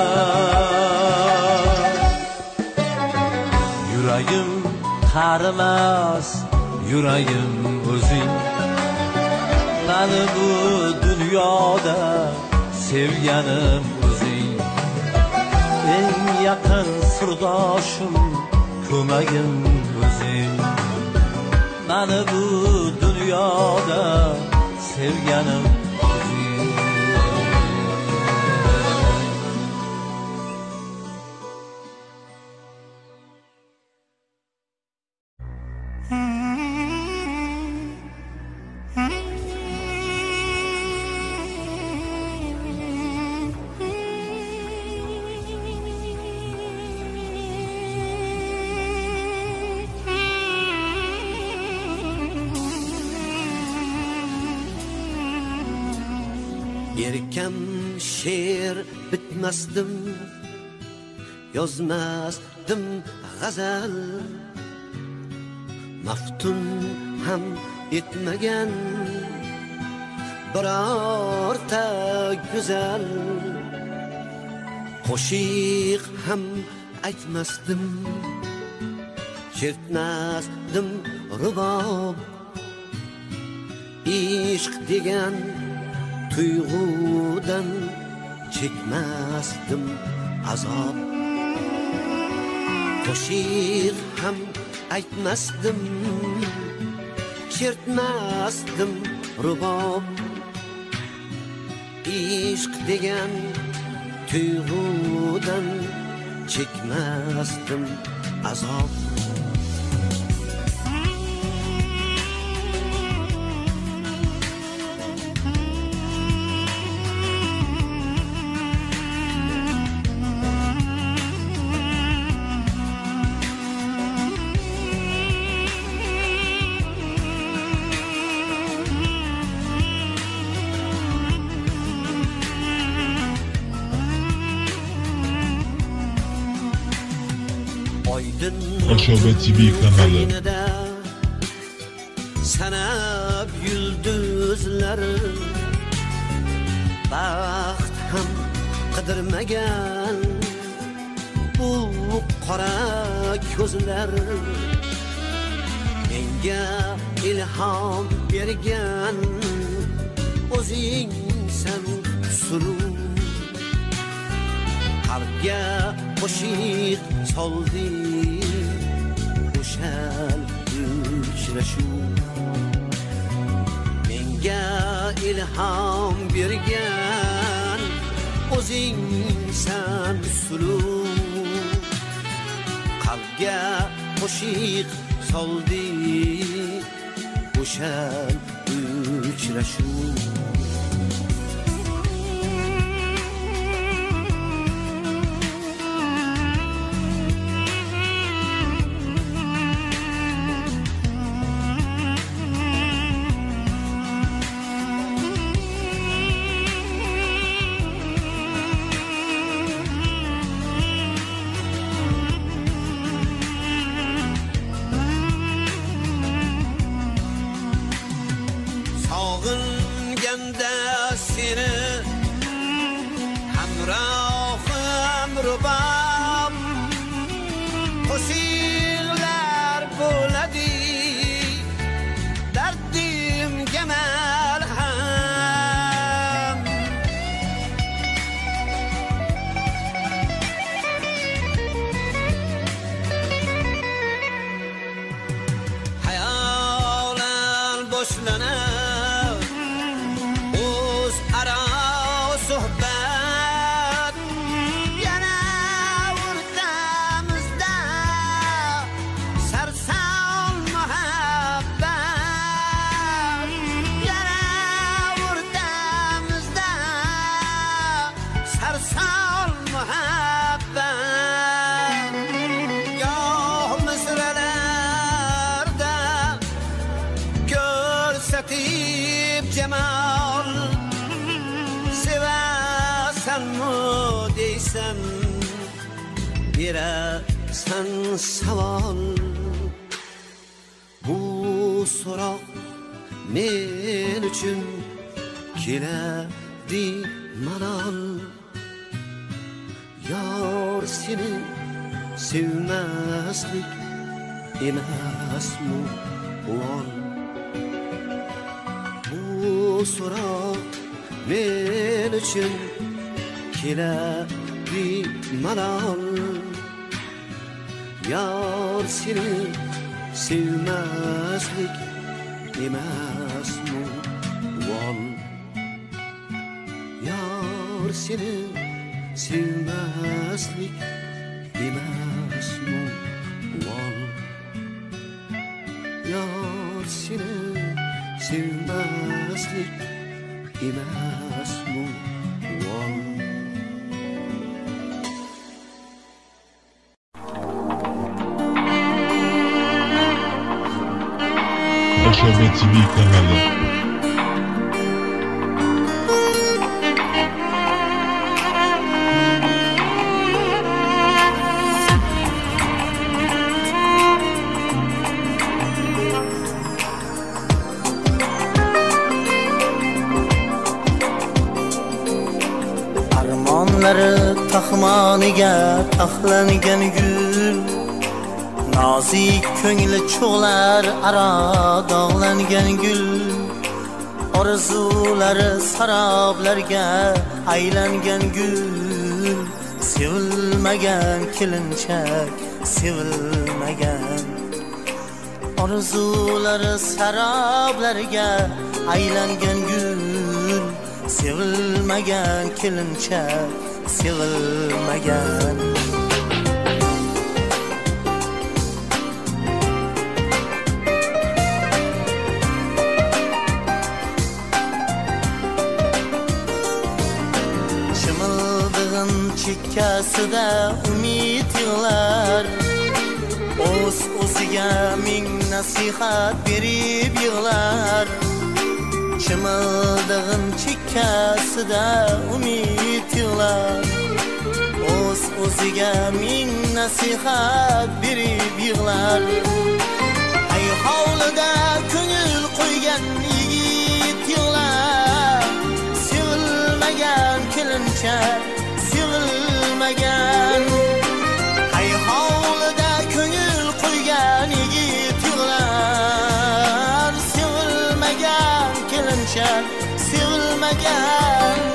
Yuragim qarimas, yuragim o'zing. Mani bu dunyoda sevganim o'zing. Eng yaqin sirdoshim, ko'magim o'zing. Mani bu dunyoda sevganim o'zing. Erkam she'r bitmasdim, yozmasdim g'azal. Maftun ham etmagan birorta go'zal. Qo'shiq ham aytmasdim, chertmasdim rubob. Ishq degan tuyg'udan chekmasdim azob. Qo'shiq ham aytmasdim, chertmasdim rubob. Ishq degan tuyg'udan chekmasdim azob. Aşağı T V kanalı. Sanab yulduzlar baxt ham qidirmagan bu qora ko'zlar menga ilhom bergan o'zingsan suluv qalbga qo'shiq soldi o'shal uchrashuv menga ilhom bergan o'zingsan suluv qalbga qo'shiq soldi o'shal uchrashuv sen savol bu so'roq men uchun keladi malol yor seni sevmaslik emasmi uvol bu so'roq men uchun keladi malol yar seni sevmaslik emasmi uvol yar seni sevmaslik emasmi uvol yar seni sevmaslik emasmi uvol Aşağı T V kanalı. Armonlari taxmoniga taxlangan gul nozik ko'ngli cho'g'lar aro dog'langan gul orzulari saroblarga aylangan gul sevilmagan kelinchak sevilmagan orzulari saroblarga aylangan gul sevilmagan kelinchak sevilmagan. Çımıldığın çikkasida umid yığlar, o'z o'ziga ming nasihat berib yig'lar. Çımıldığın çikkasida umid yig'lar, o'z o'ziga ming nasihat berib yig'lar. Ay hovlida ko'ngil qo'ygan yigit yig'lar, sevilmagan kelincha sevilmagan. Ay hovlida ko'ngil qo'ygan yigit yig'lar, sevilmagan kelincha sevilmagan.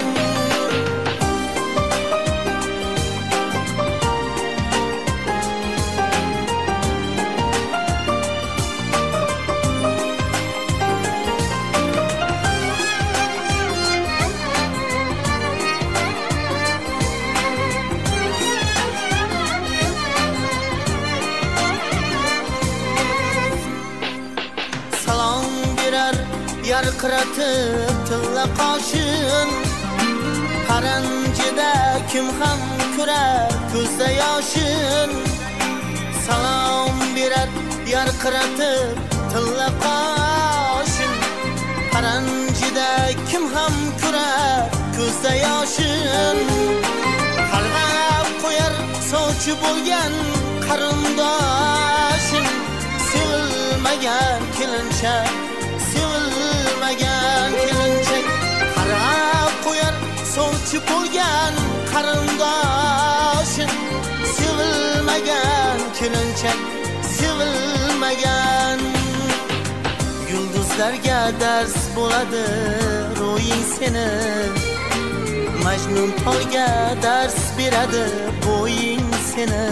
Yarqıratib tilla qoshin, paranjida kim ham ko'rar ko'zda yoshin. Salom berar yarqıratib tilla qoshin, paranjida kim ham ko'rar ko'zda yoshin. Qarg'ab qo'yar sovchi bo'lgan qarindoshin, sevilmagan kelincha sevilmagan kelinchak. Qarab qo'yar sovchi bo'lgan qarindoshin, sevilmagan kelinchak sevilmagan. Yulduzlarga dars bo'ladi ro'ying seni, Majnun tolga dars beradi bo'ying seni.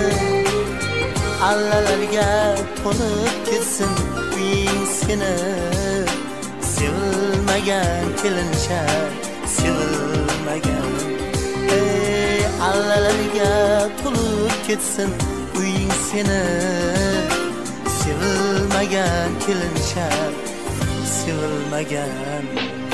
Allalarga to'lib ketsin uying seni, sevilmagan kelincha sevilmagan. Ey allalarga to'lib ketsin uying seni, sevilmagan kelincha sevilmagan.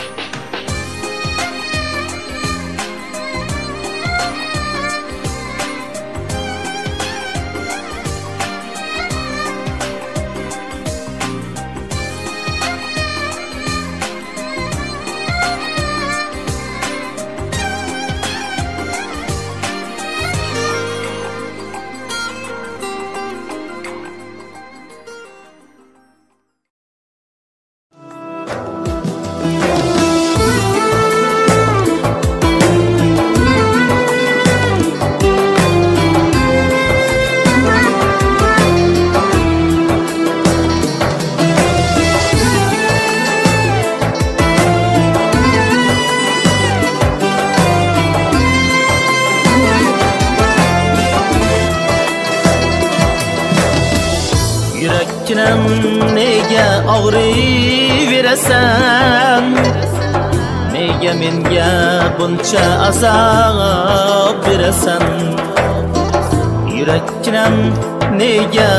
Yurakkinam nega og'riyverasan, nega menga buncha azob berasan. Yurakkinam nega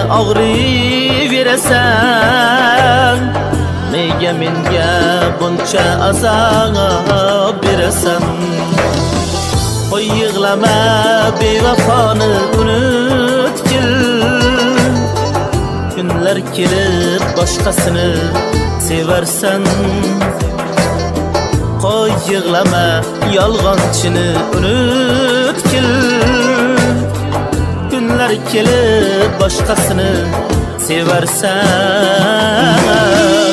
og'riyverasan, nega menga buncha azob berasan. Qo'y yig'lama bevafoni unutgil, kunlar kelib boshqasini sevarsan. Qo'y yig'lama yolg'onchini unutgil, kunlar kelib boshqasini sevarsan.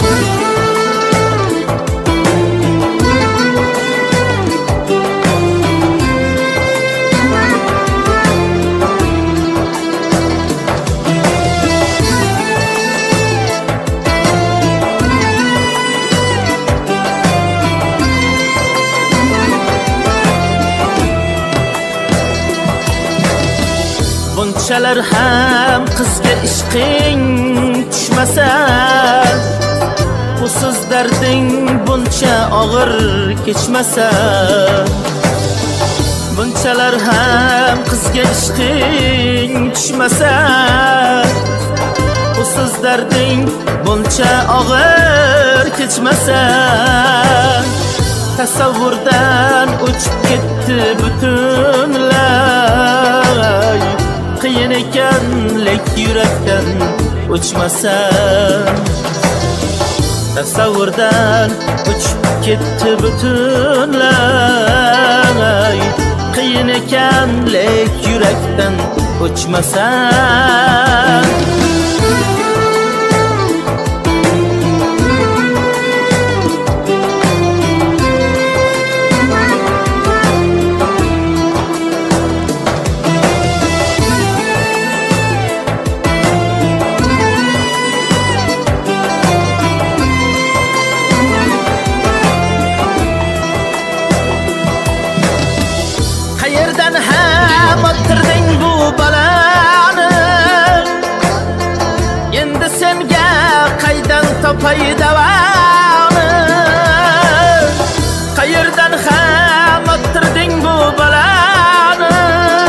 Bunchalar ham qizga ishqing tushmasa, usiz darding buncha og'ir kechmasa. Kechalar ham qizga ishqing tushmasa, usiz darding buncha og'ir kechmasa, tasavvurdan o'chib ketdi butunlay. Qiyin ekan lek yurakdan o'chmasa, tasavvurdan o'chib ketdi butunlay. Qiyin ekan lek yurakdan o'chmasa. Topay davamı, qayerdan ham ottirding bu balani?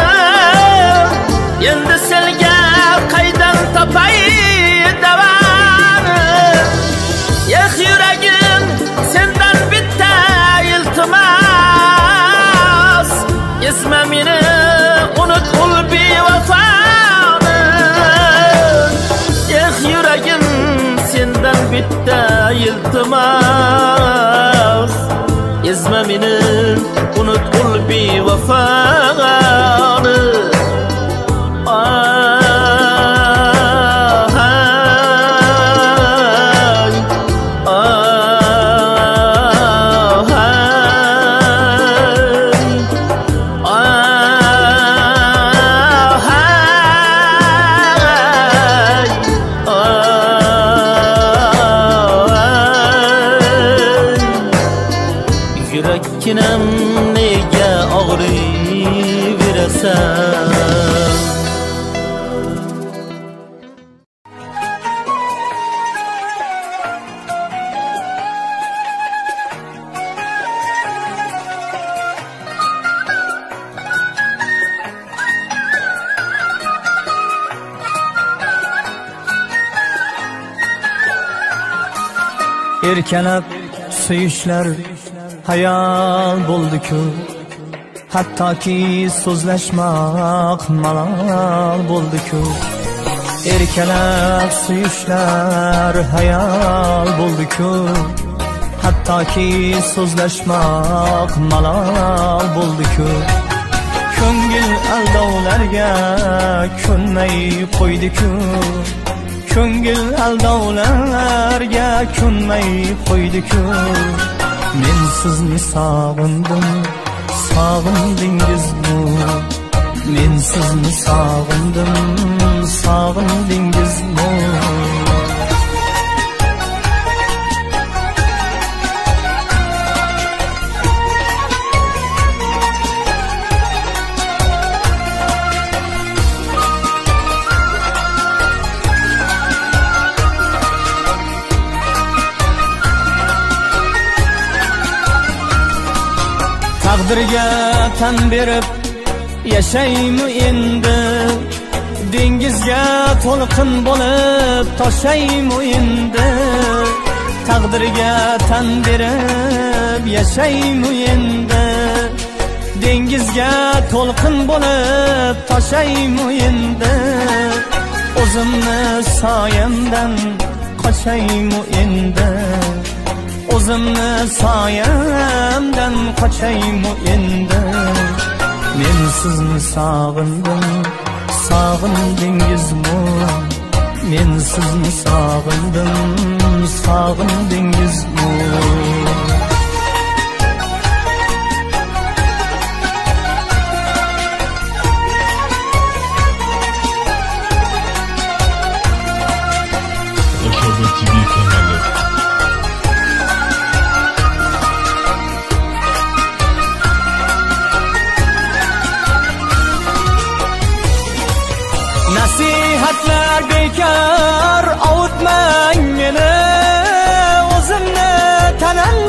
Endi senga qaydan topay davani? Eh yuragim, sendan bitta iltimos, ezma meni, unut ul bevafoni. Eh yuragim, sendan bitta iltimos, ezma meni, unut ul bevafoni. Yurakkinam nega og'riyverasan? Erkalab suyishlar hayal bo'ldi-ku, hattoki so'zlashmoq malol bo'ldi-ku. Erkalab suyishlar hayal bo'ldi-ku, hattoki so'zlashmoq malol bo'ldi-ku. Ko'ngil aldovlarga ko'nmay qo'ydi-ku, ko'ngil aldovlarga ko'nmay qo'ydi-ku. Men sizni sog'indim, sog'indingizmi? Men sizni sog'indim, sog'indingizmi? Taqdirga tan berib yashaymi endi? Dengizga to'lqin bo'lib toshaymi endi? Taqdirga tan berib yashaymi endi? Dengizga to'lqin bo'lib toshaymi endi? O'zimni soyamdan qochaymi endi? O'zimni soyamdan qochaymi endi? Men sizni sog'indim, sog'indingizmi? Men sizni sog'indim, sog'indingizmi? Yaşama T V kanalı. Nasihatlar bekar avutmang meni, o'zimni tanam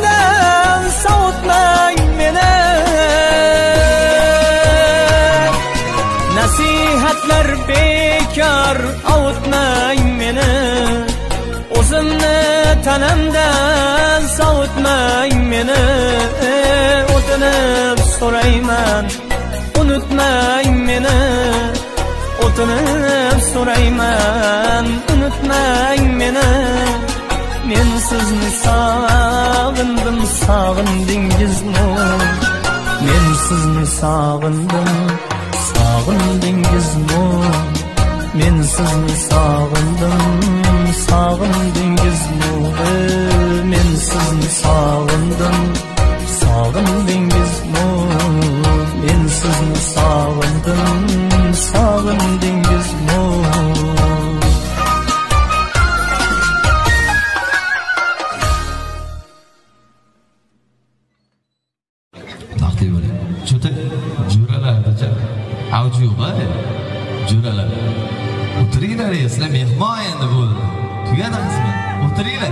tanamdan sovutmang meni, o'tinib so'rayman, unutmang meni, o'tinib so'rayman, unutmang meni. Men sizni sog'indim, sog'indingizmi? Men sizni sog'indim, sog'indingizmi? Men sizni sog'indim, sog'indingizmi? Men sizni sog'indim, sog'indingizmi? Men sizni sog'indim, sog'indingizmi? Taqdir bo'ling. Cho'ta jo'ralardacha avji yo'q, a? Jo'ralar. O'tiringlar, sizlar mehmon endi bo'ldi. Tugadi xizmat. O'tiringlar.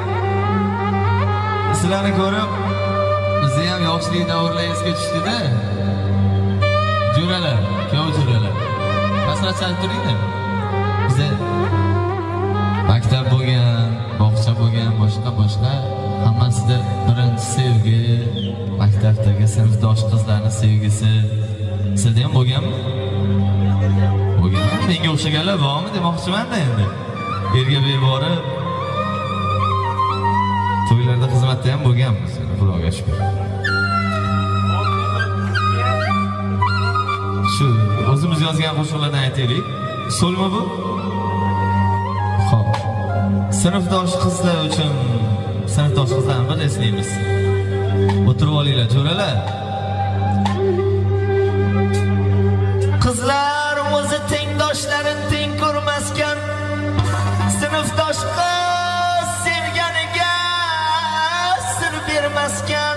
Sizlarni ko'rib, bizni ham yoshlik davrlar esga tushdi-da. Jo'ralar, kuyov jo'ralar. Masalan, turinglar. Bizda maktab bo'lgan, bog'cha bo'lgan, boshqa-boshqa hammasida birinchi sevgi, maktabdagi sinfdosh qizlarning sevgisi. Sizda ham bo'lganmi? Bo'lgan. Menga o'xshaganlar bormi demoqchiman-da endi. Erga beborib to'ylarda xizmatda ham bo'lganmiz, Xudoga shukr. Shu o'zimiz yozgan qo'shiqlardan aytaylik. So'lma bu? Xo'p. Sinfdosh qizlar uchun sinfdosh qizlarni bir eslaymiz. O'tirib olinglar, jo'ralar. Qizlar o'zi tengdoshlarini teng ko'rmaskan, sinfdosh qiz sevganiga sir bermaskan.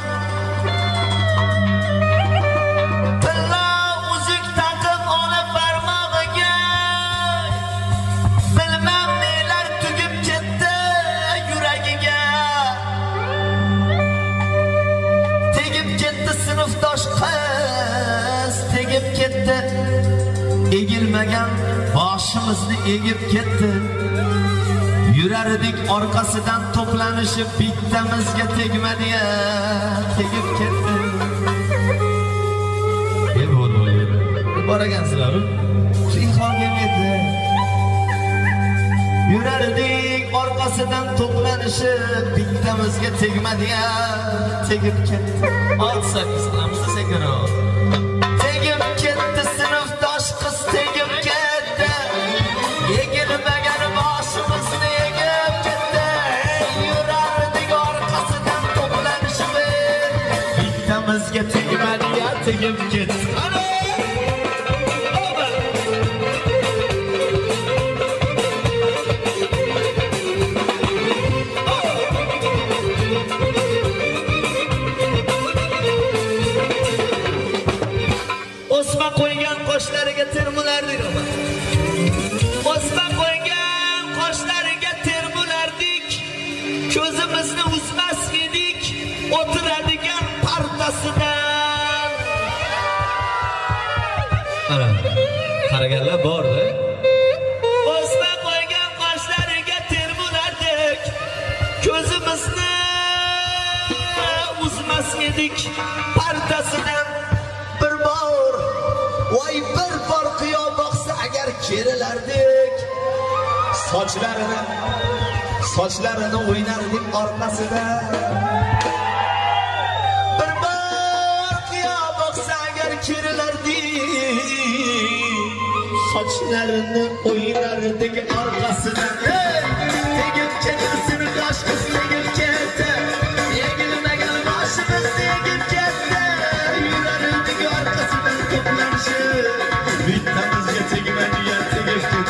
Tilla uzuk taqib olib barmog'iga, bilmam nelar tugib ketdi yuragiga. Tegib ketdi sinfdosh qiz, tegib ketdi. Egilmagan boshimizni egib ketdi. Yurardik orqasidan to'planishib, bittamizga tegmadi-ya, tegib ketdi. Ey bo'lmaydi. Bor ekansizlar-ku. Shu ilhomga yetdi. Yurardik orqasidan to'planishib, bittamizga tegmadi-ya, tegib ketdi. olti sakkiz qilamiz sekinroq. Tegib ketdi sinfdosh qiz, tegib ketdi. Egilmagan boshimizni egib ketdi. Yurardik orqasidan to'planishib, bittamizga tegmadi-ya, tegib ketdi. Osma qo'ygan qoshlariga termulardik ama. Osma qo'ygan qoshlariga termulardik. Ko'zimizni uzmas edik o'tiradigan partasidan. Ana, qaraganlar bor-da. Osma qo'ygan qoshlariga termulardik. Ko'zimizni uzmas edik partasidan. Bir bor, voy bir bor qiyo boqsa agar kerilardik. Sochlarini, sochlarini o'ynardik orqasida. Bir bor qiyo boqsa agar kerilardik. Sochlarini o'ynardik orqasida. Tegib ketdi sinfdosh qiz, tegib ketdi. Egilmagan boshimiz tegib ketdi. Yurardik orqasidan to'planishib, bittamizga tegmadi-ya, tegib ketdi.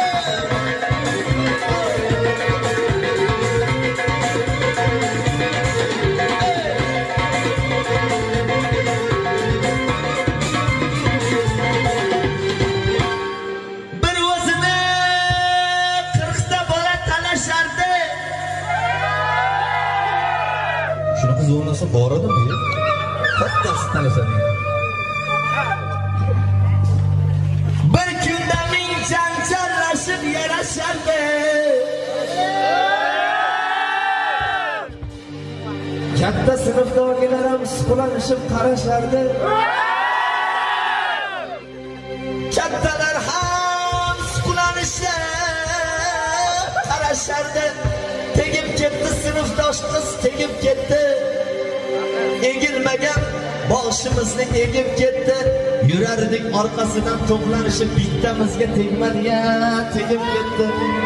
Bir o'zini qirqta bola talashardi. Shunaqa zo'rlasa bor edimi? Kattasi talashadi. Bir kunda ming janjallashib yarashardi. katta sinfdagilar ham suqlanishib qarashardi. Kattalar ham suqlanishib qarashardi. Tegib ketdi sinfdosh qiz, tegib ketdi. Egilmagan boshimizni egib ketdi. Yurardik orqasidan to'planishib, bittamizga tegmadi-ya, tegib ketdi.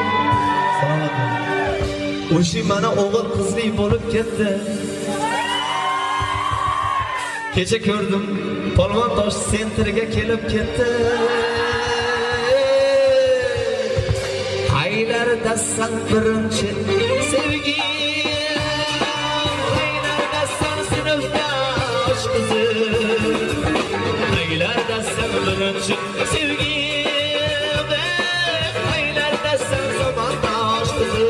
O'sha mana o'g'il qizli bo'lib ketdi. Kecha ko'rdim, Polvon tosh sentriga kelib ketdi. Haylardasan birinchi sevgi, haylardasan sinfdosh qizi, haylardasan birinchi sevgi, haylardasan zamondosh qizi.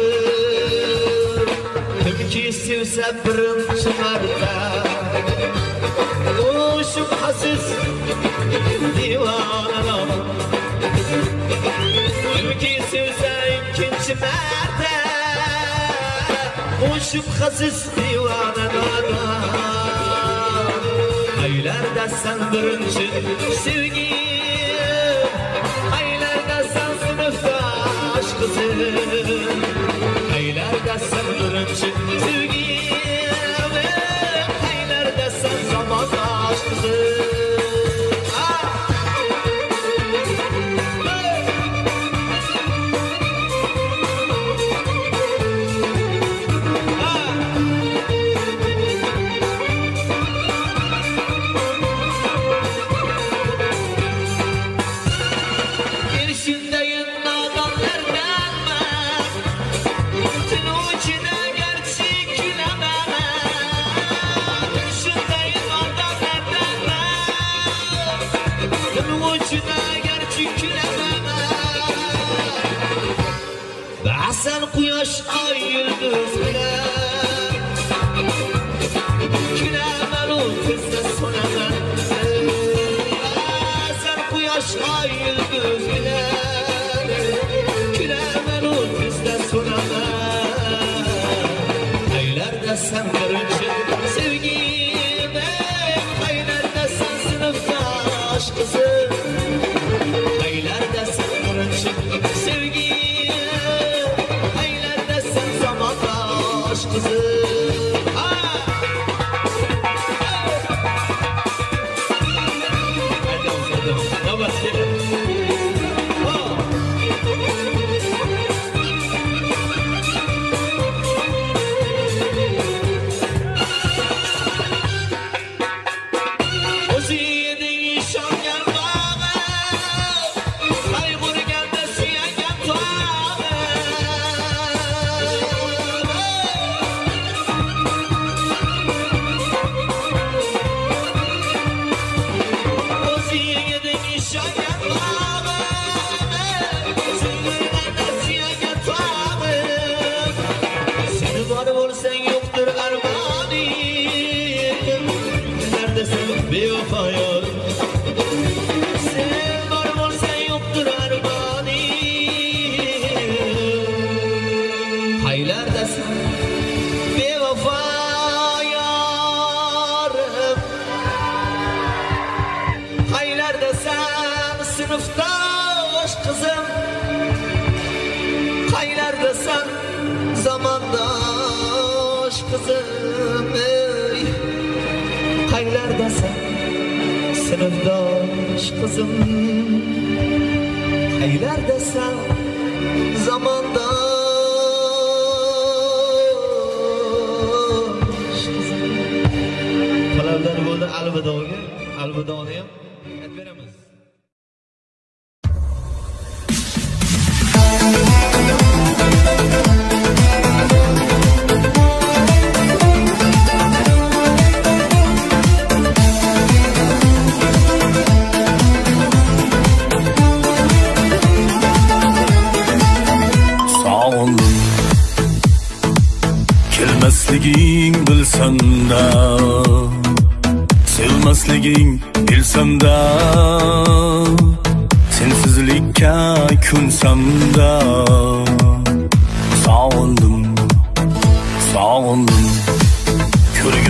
Kimki sevsa birinchi marta, o shubhasiz divonalar. Kimki sevsa ikkinchi marta, o shubhasiz divonalar. Haylardasan birinchi sevgi, haylardasan sinfdosh qizi, haylardasan birinchi sevgi, haylardasan zamondosh qizi. Sen quyosh ay yulduz bilan kulaman u tezda so'naman. Sen quyosh ay yulduz bilan kulaman u tezda so'naman. Haylardasan birinchi sevgim, haylardasan sinfdosh qizim, haylardasan birinchi sevgim, kızı. Sinfdosh qizim, qaylardasan zamondosh qizim, qaylardasan sinfdosh qizim, qaylardasan zamondosh qizim. Talablar bo'ldi alvidoga, alvidoni ham aytberamiz. Kelmasliging bilsam-da, sevmasliging bilsam-da, sensizlikka kunsam-da, sog'indim, sog'indim, ko'rgan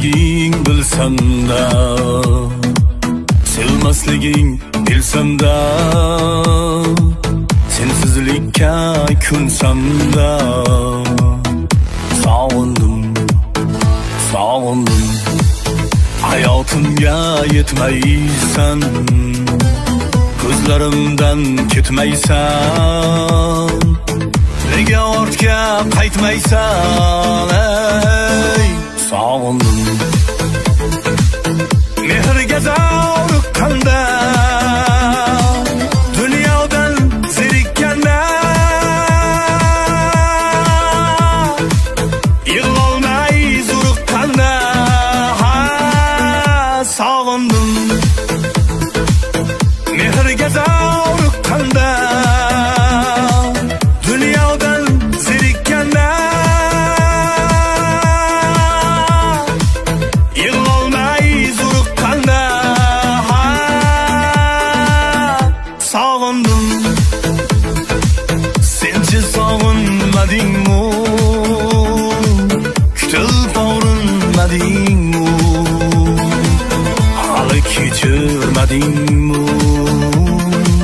sevmasliging bilsam-da, sevmasliging bilsam-da, sensizlikka kunsam-da, sog'indim, sog'indim. Hayotimga yetmaysan, ko'zlarimdan ketmaysan, nega ortga qaytmaysan, ey sog'indim. Mehrga zavqanda, dunyodan zerikkanda, yig'lolmay zo'riqqanda, ha sog'indim. Mehrga zavqanda, dunyodan zerikkanda, yig'lolmay zo'riqqanda, ha sog'indim. Senchi sog'inmadingmi? Kutib og'rinmadingmi? Hali kechirmadingmi?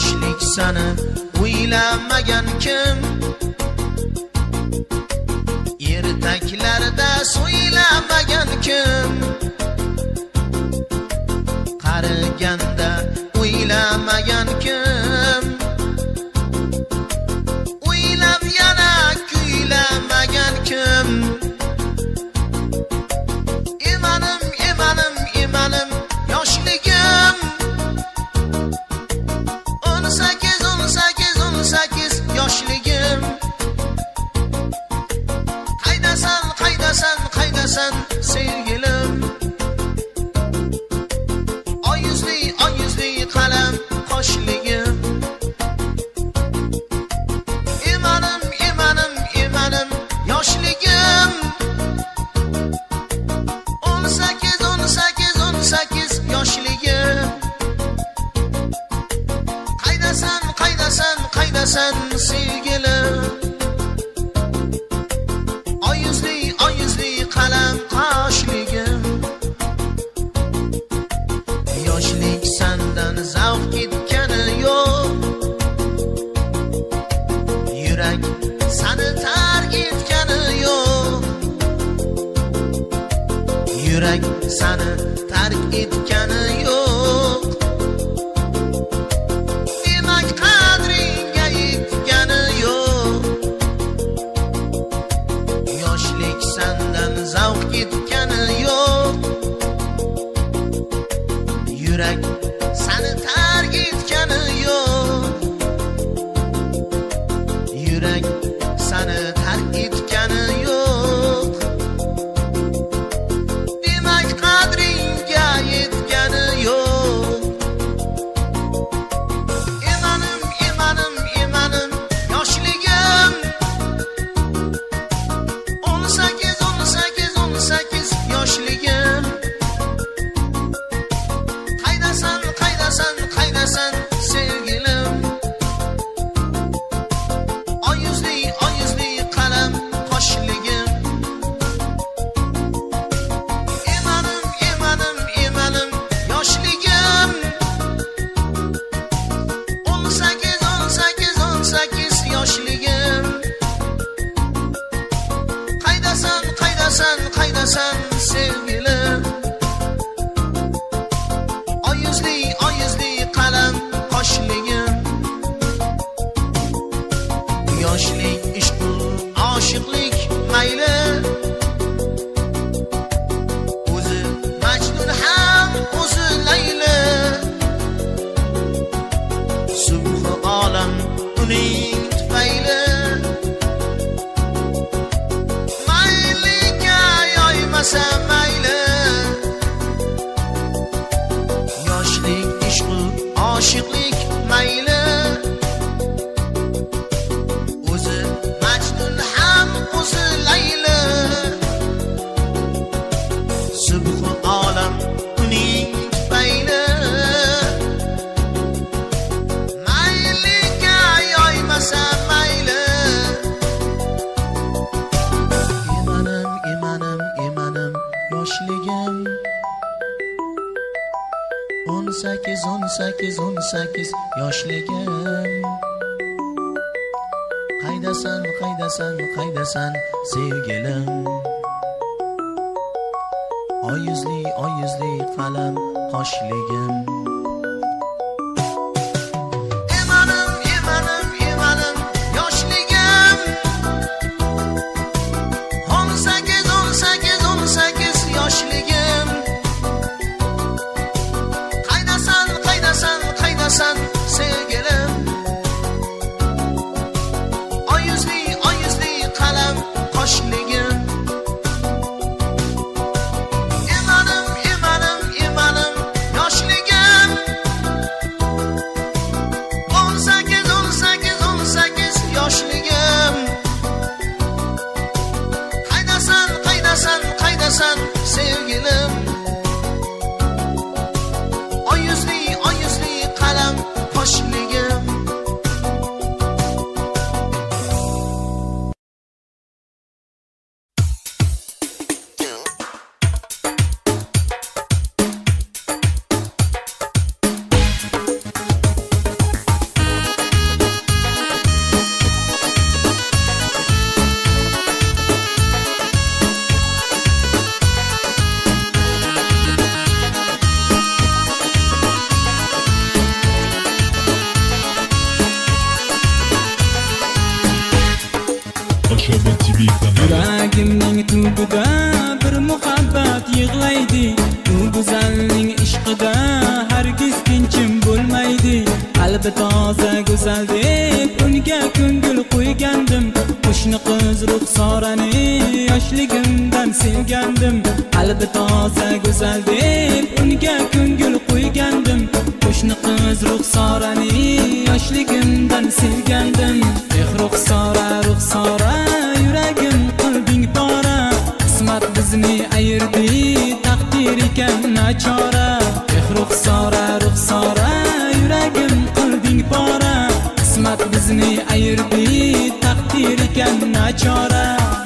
yoshlik sani o'ylamagan kim ertaklarda so'ylamagan kim qariganda o'ylamagan kim o'ylab yana kuylamagan kim imanim imanim imanim yoshligim o'n sakkiz o'n sakkiz o'n sakkiz yoshligim qaydasan qaydasan qaydasan sevgilim oyuzli oyuzli qalam qoshligim imanim imanim imanim yoshligim o'n sakkiz o'n sakkiz o'n sakkiz yoshligim qaydasan qaydasan qaydasan sevgilim oyuzli oyuzli qalam qoshligim yoshlik sandan zavq ketgani yo'q yurak sani tark etgani yo'q yurak sani tark etgani yo'q demak qadringga yetgani yo'q yoshlik sandan zavq ketgani yo'q yurak sani tark etgani yo'q yurak sani tark etgani yo'q demak qadringga yetgani yo'q imanim imanim imanim yoshligim o'n sakkiz o'n sakkiz o'n sakkiz yoshligim qaydasan qaydasan qaydasan sevgilim oyuzli oyuzli qalam qoshligim imanim imanim imanim yoshligim o'n sakkiz o'n sakkiz o'n sakkiz yoshligim qaydasan qaydasan qaydasan sevgilim oyuzli oyuzli qalam qoshligim yoshlik ishq oshiqlik mayli o'zi majnun ham o'zi layli subhi olam uning tufayli mayliga yoymasa mayli yoshlik ishq oshiqlik mayli o'zi majnun ham o'zi layli subhi olam uning tufayli mayliga yoymasa mayli imanim imanim imanim yoshligim o'n sakkiz o'n sakkiz o'n sakkiz yoshligim qaydasan qaydasan qaydasan sevgilim oyuzli oyuzli qalam qoshligim imanim imanim imanim yoshligim o'n sakkiz o'n sakkiz o'n sakkiz yoshligim qaydasan qaydasan qaydasan sevgilim oyuzli oyuzli qalam qoshligim imanim imanim imanim yoshligim qalbi toza go'zal deb unga ko'ngil qo'ygandim. Qo'shni qiz Ruxsorani yoshligimdan sevgandim. Qalbi toza go'zal deb unga ko'ngil qo'ygandim. Qo'shni qiz Ruxsorani yoshligimdan sevgandim. Eh Ruxsora, Ruxsora, yuragim qilding pora. Qismat bizni ayirdi, taqdir ekan nachora. Eh Ruxsora, Ruxsora, yuragim qilding pora. Qismat bizni ayirdi, taqdir ekan nachora.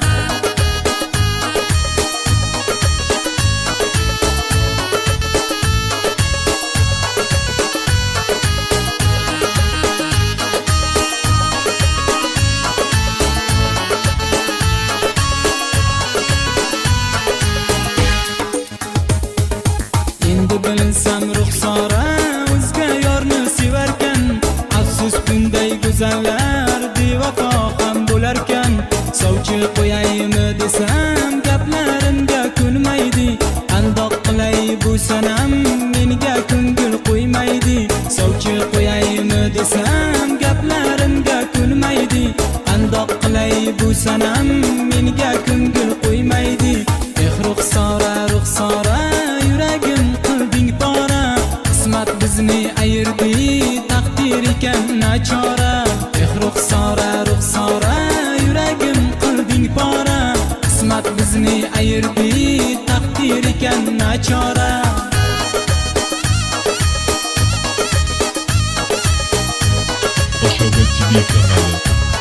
Bilsam Ruxsora o'zga yorni sevarkan. Afsus bunday go'zallar bevafo ham bo'larkan. Sovchi qo'yaymi desam gaplarimga ko'nmaydi. Andoq qilay bu sanam menga ko'ngil qo'ymaydi. Sovchi qo'yaymi desam gaplarimga ko'nmaydi. Andoq qilay bu sanam menga ko'ngil qo'ymaydi. Eh Ruxsora, Ruxsora, yuragim qilding pora. Qismat bizni ayirdi, taqdir ekan nachora. Eh Ruxsora, Ruxsora, yuragim qilding pora. Qismat bizni ayirdi, taqdir ekan nachora. Oshoba ти ви kanali.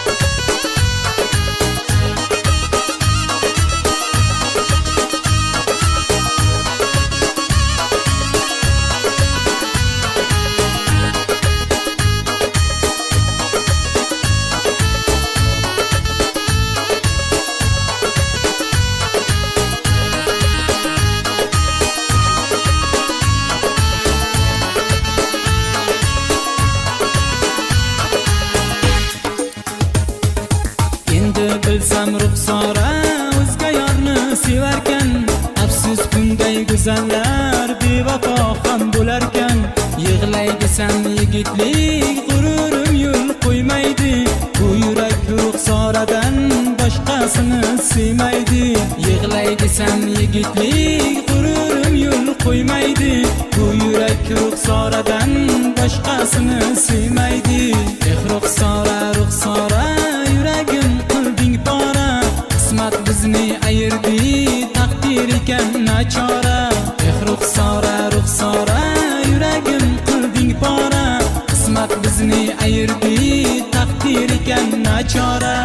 Bilsam Ruxsora o'zga yorni sevarkan. Afsus bunday go'zallar bevafo ham bo'larkan. Yig'lay desam yigitlik g'ururim yo'l qo'ymaydi. Bu yurak Ruxsoradan boshqasini sevmaydi. Yig'lay desam yigitlik g'ururim yo'l qo'ymaydi. Bu yurak Ruxsoradan boshqasini sevmaydi. Eh Ruxsora, Ruxsora, yuragim qilding pora. Qismat bizni ayirdi, taqdir ekan nachora. Eh Ruxsora, Ruxsora, yuragim qilding pora. Qismat bizni ayirdi, taqdir ekan nachora.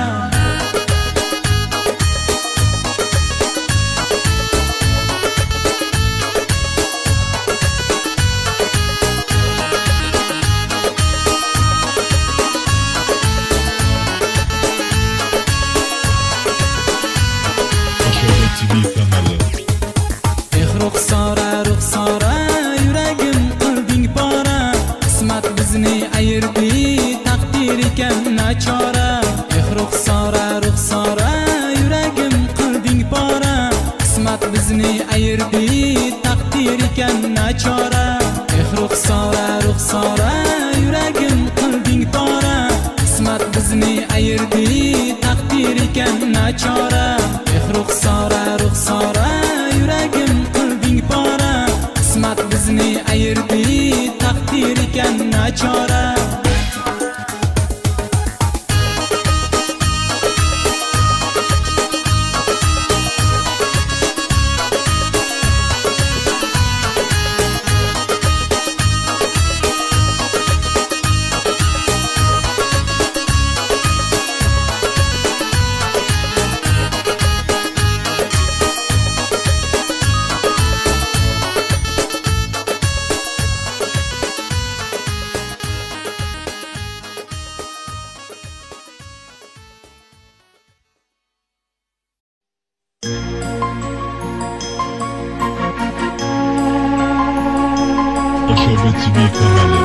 ти ви kanali. Eh Ruxsora, Ruxsora, yuragim qilding pora. Qismat bizni ayirdi, taqdir ekan nachora. Eh Ruxsora, Ruxsora, yuragim qilding pora. Qismat bizni ayirdi, taqdir ekan nachora. Eh Ruxsora, Ruxsora, yuragim qilding pora. Qismat bizni ayirdi, taqdir ekan nachora. Eh Ruxsora, Ruxsora, yuragim qilding pora. Qismat bizni ayirdi, taqdir ekan nachora. Oshoba ти ви kanali.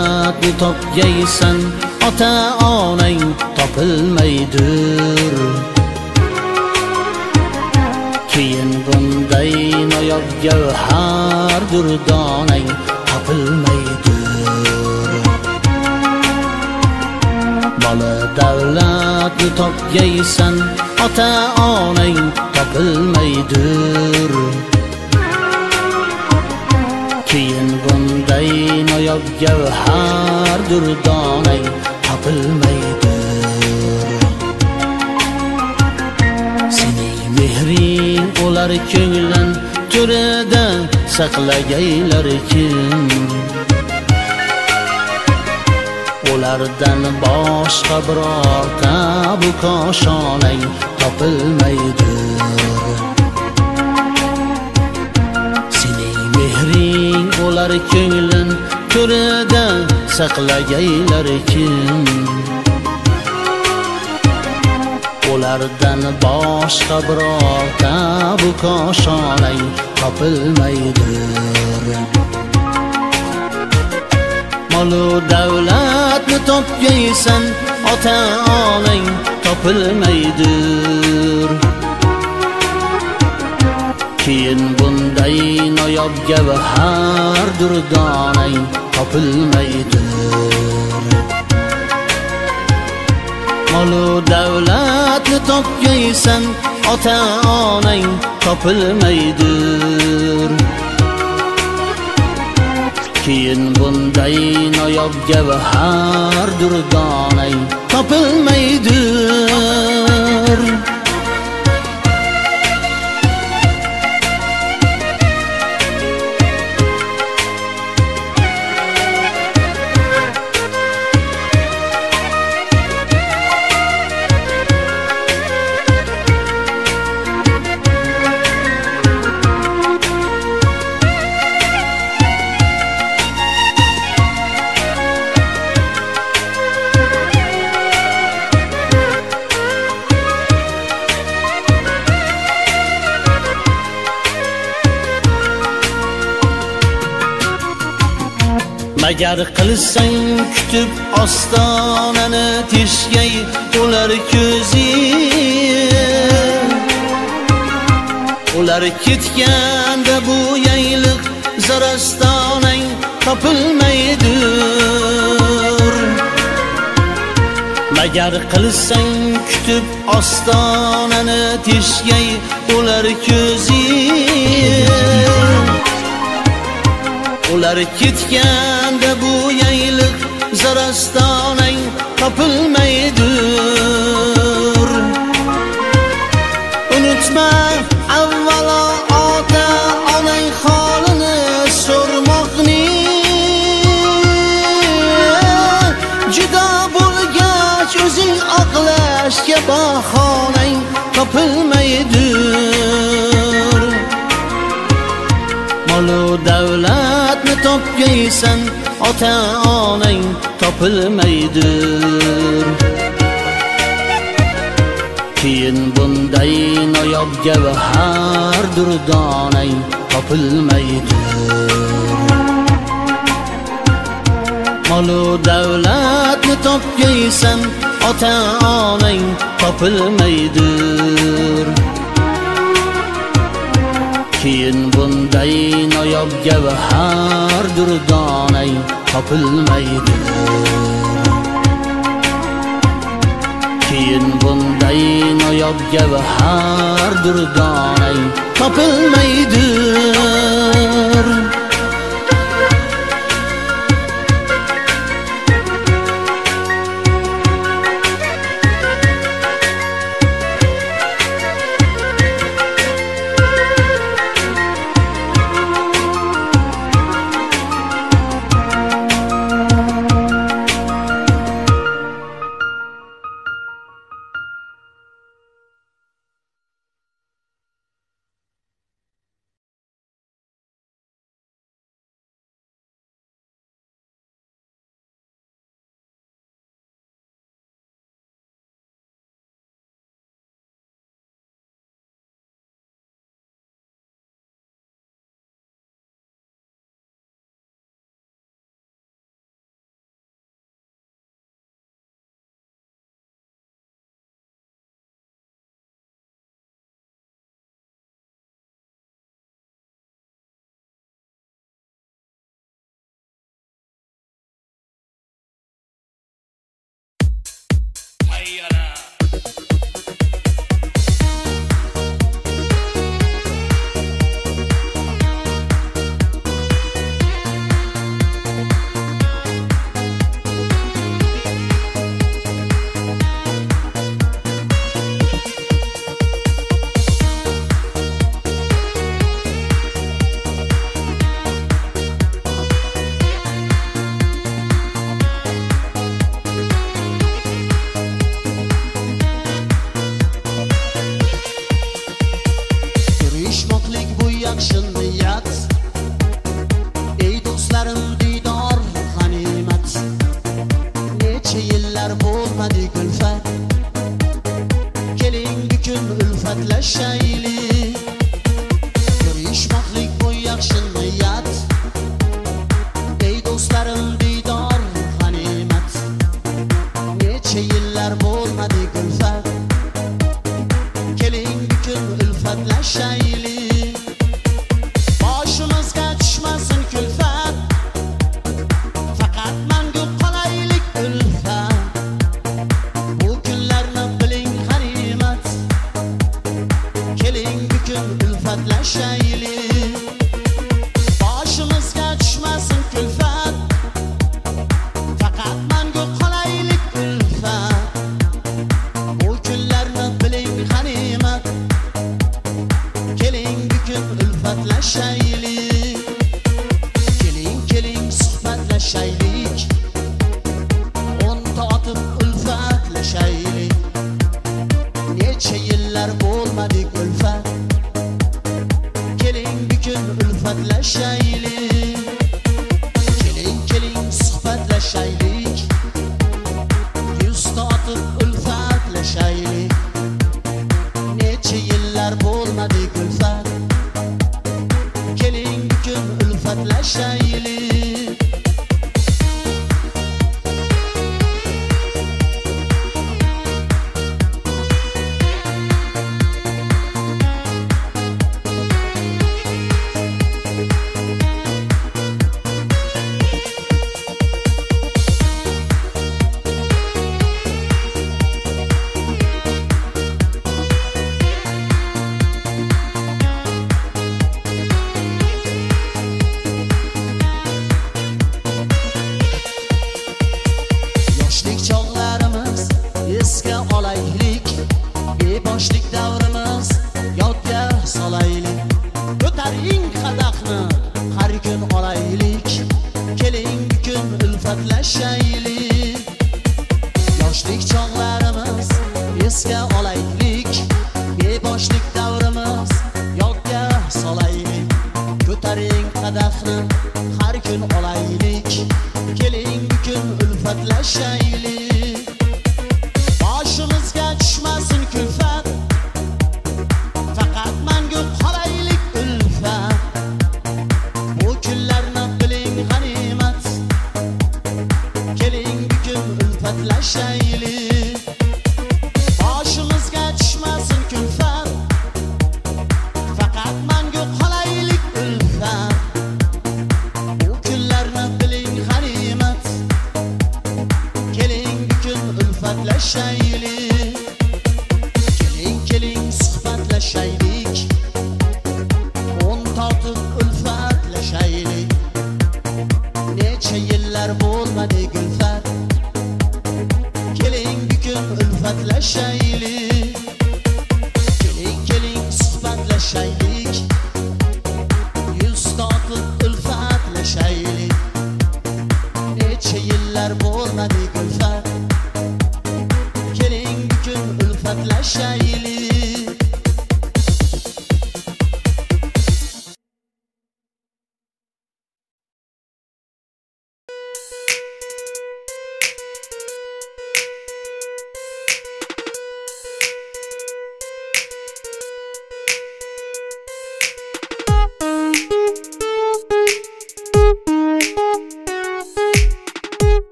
davlatni topgaysan ota onang topilmaydir. Keyin bunday noyob gavhar durdonang topilmaydir. Bola davlatni topgaysan ota onang topilmaydir. Keyin bunday noyob gavhar durdonang topilmaydir. Sening mehring olar ko'nglan to'rida saqlagaylar kim? Ulardan boshqa birorta bu koshonang topilmaydir. Sening mehring olar ko'nglan to'rida saqlagaylar kim? Ulardan boshqa birorta bu koshonang topilmaydir. Molu davlatni topgaysan ota onang topilmaydir. Keyin bunday noyob gavhar durdonang topilmaydir. Molu davlatni topgaysan ota onang topilmaydir. Keyin bunday noyob gavhar durdonang topilmaydir. Agar qilsang kutib ostonani teshgay ular ko'zi, ular ketganda bu yayliq zarastonang topilmaydir. Agar qilsang kutib ostonani teshgay ular ko'zi, ular ketganda bu yayliq zarastonang topilmaydir. Unutma avvalo ota onang holini so'rmoqni, judo bo'lgach o'zing oqlashga bahonang topilmaydir. Molu davlatni topgaysan ota onang topilmaydir. Keyin bunday noyob gavhar durdonang topilmaydir. Molu davlatni topgaysan ota onang topilmaydir. Keyin bunday noyob gavhar durdonang topilmaydir. Keyin bunday noyob gavhar durdonang topilmaydir.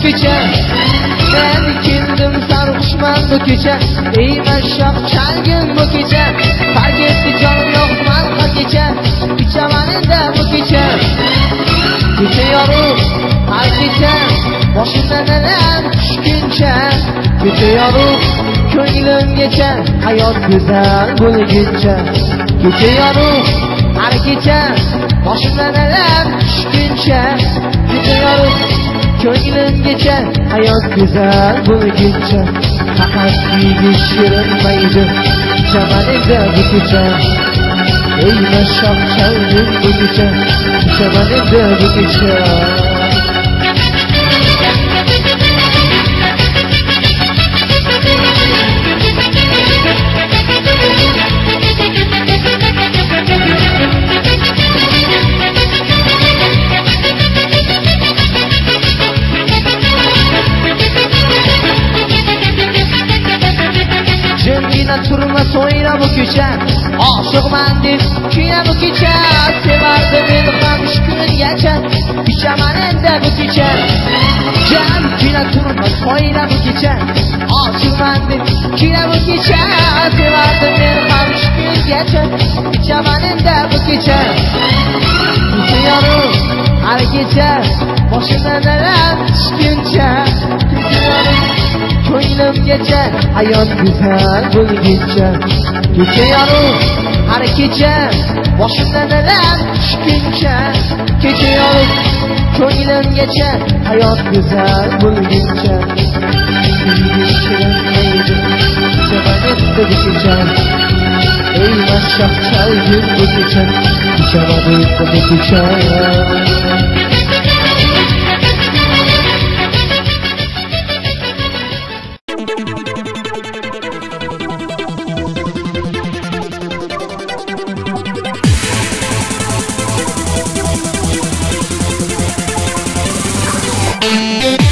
kecha Men keldim sarxushman bu kecha Ey mashshoq chalgin bu kecha Fark etdi jonim yo'q manqa kecha Ichaman endi bu kecha Kecha yorug' har kecha Boshimdan alam tushguncha Kecha yorug' ko'nglimgacha Hayot go'zal bo'lguncha Kecha yorug' har kecha Boshimdan alam tushguncha Kecha yorug' ko'nglimgacha Hayot go'zal bo'lguncha Faqat kuyga shirin maydi Ichaman endi bu kecha Ey mashshoq chalgin bu kecha Ichaman endi bu kecha Turma so'yla bu kecha Oshiqman deb kuyla bu kecha Sevardim men ham uch kungacha Ichaman endi bu kecha Jam kuyla turma so'yla bu kecha Oshiqman deb kuyla bu kecha Sevardim men ham uch kungacha Ichaman endi bu kecha Kecha yorug' har kecha Boshimdan alam tushguncha Kecha yorug' ko'nglimgacha Hayot go'zal bo'lguncha Kecha yorug' har kecha Boshimdan alam tushguncha Kecha yorug' ko'nglimgacha Hayot go'zal bo'lguncha Ichaman endi bu kecha Ey mashshoq chalgin bu kecha Ichaman endi bu kecha Thank you.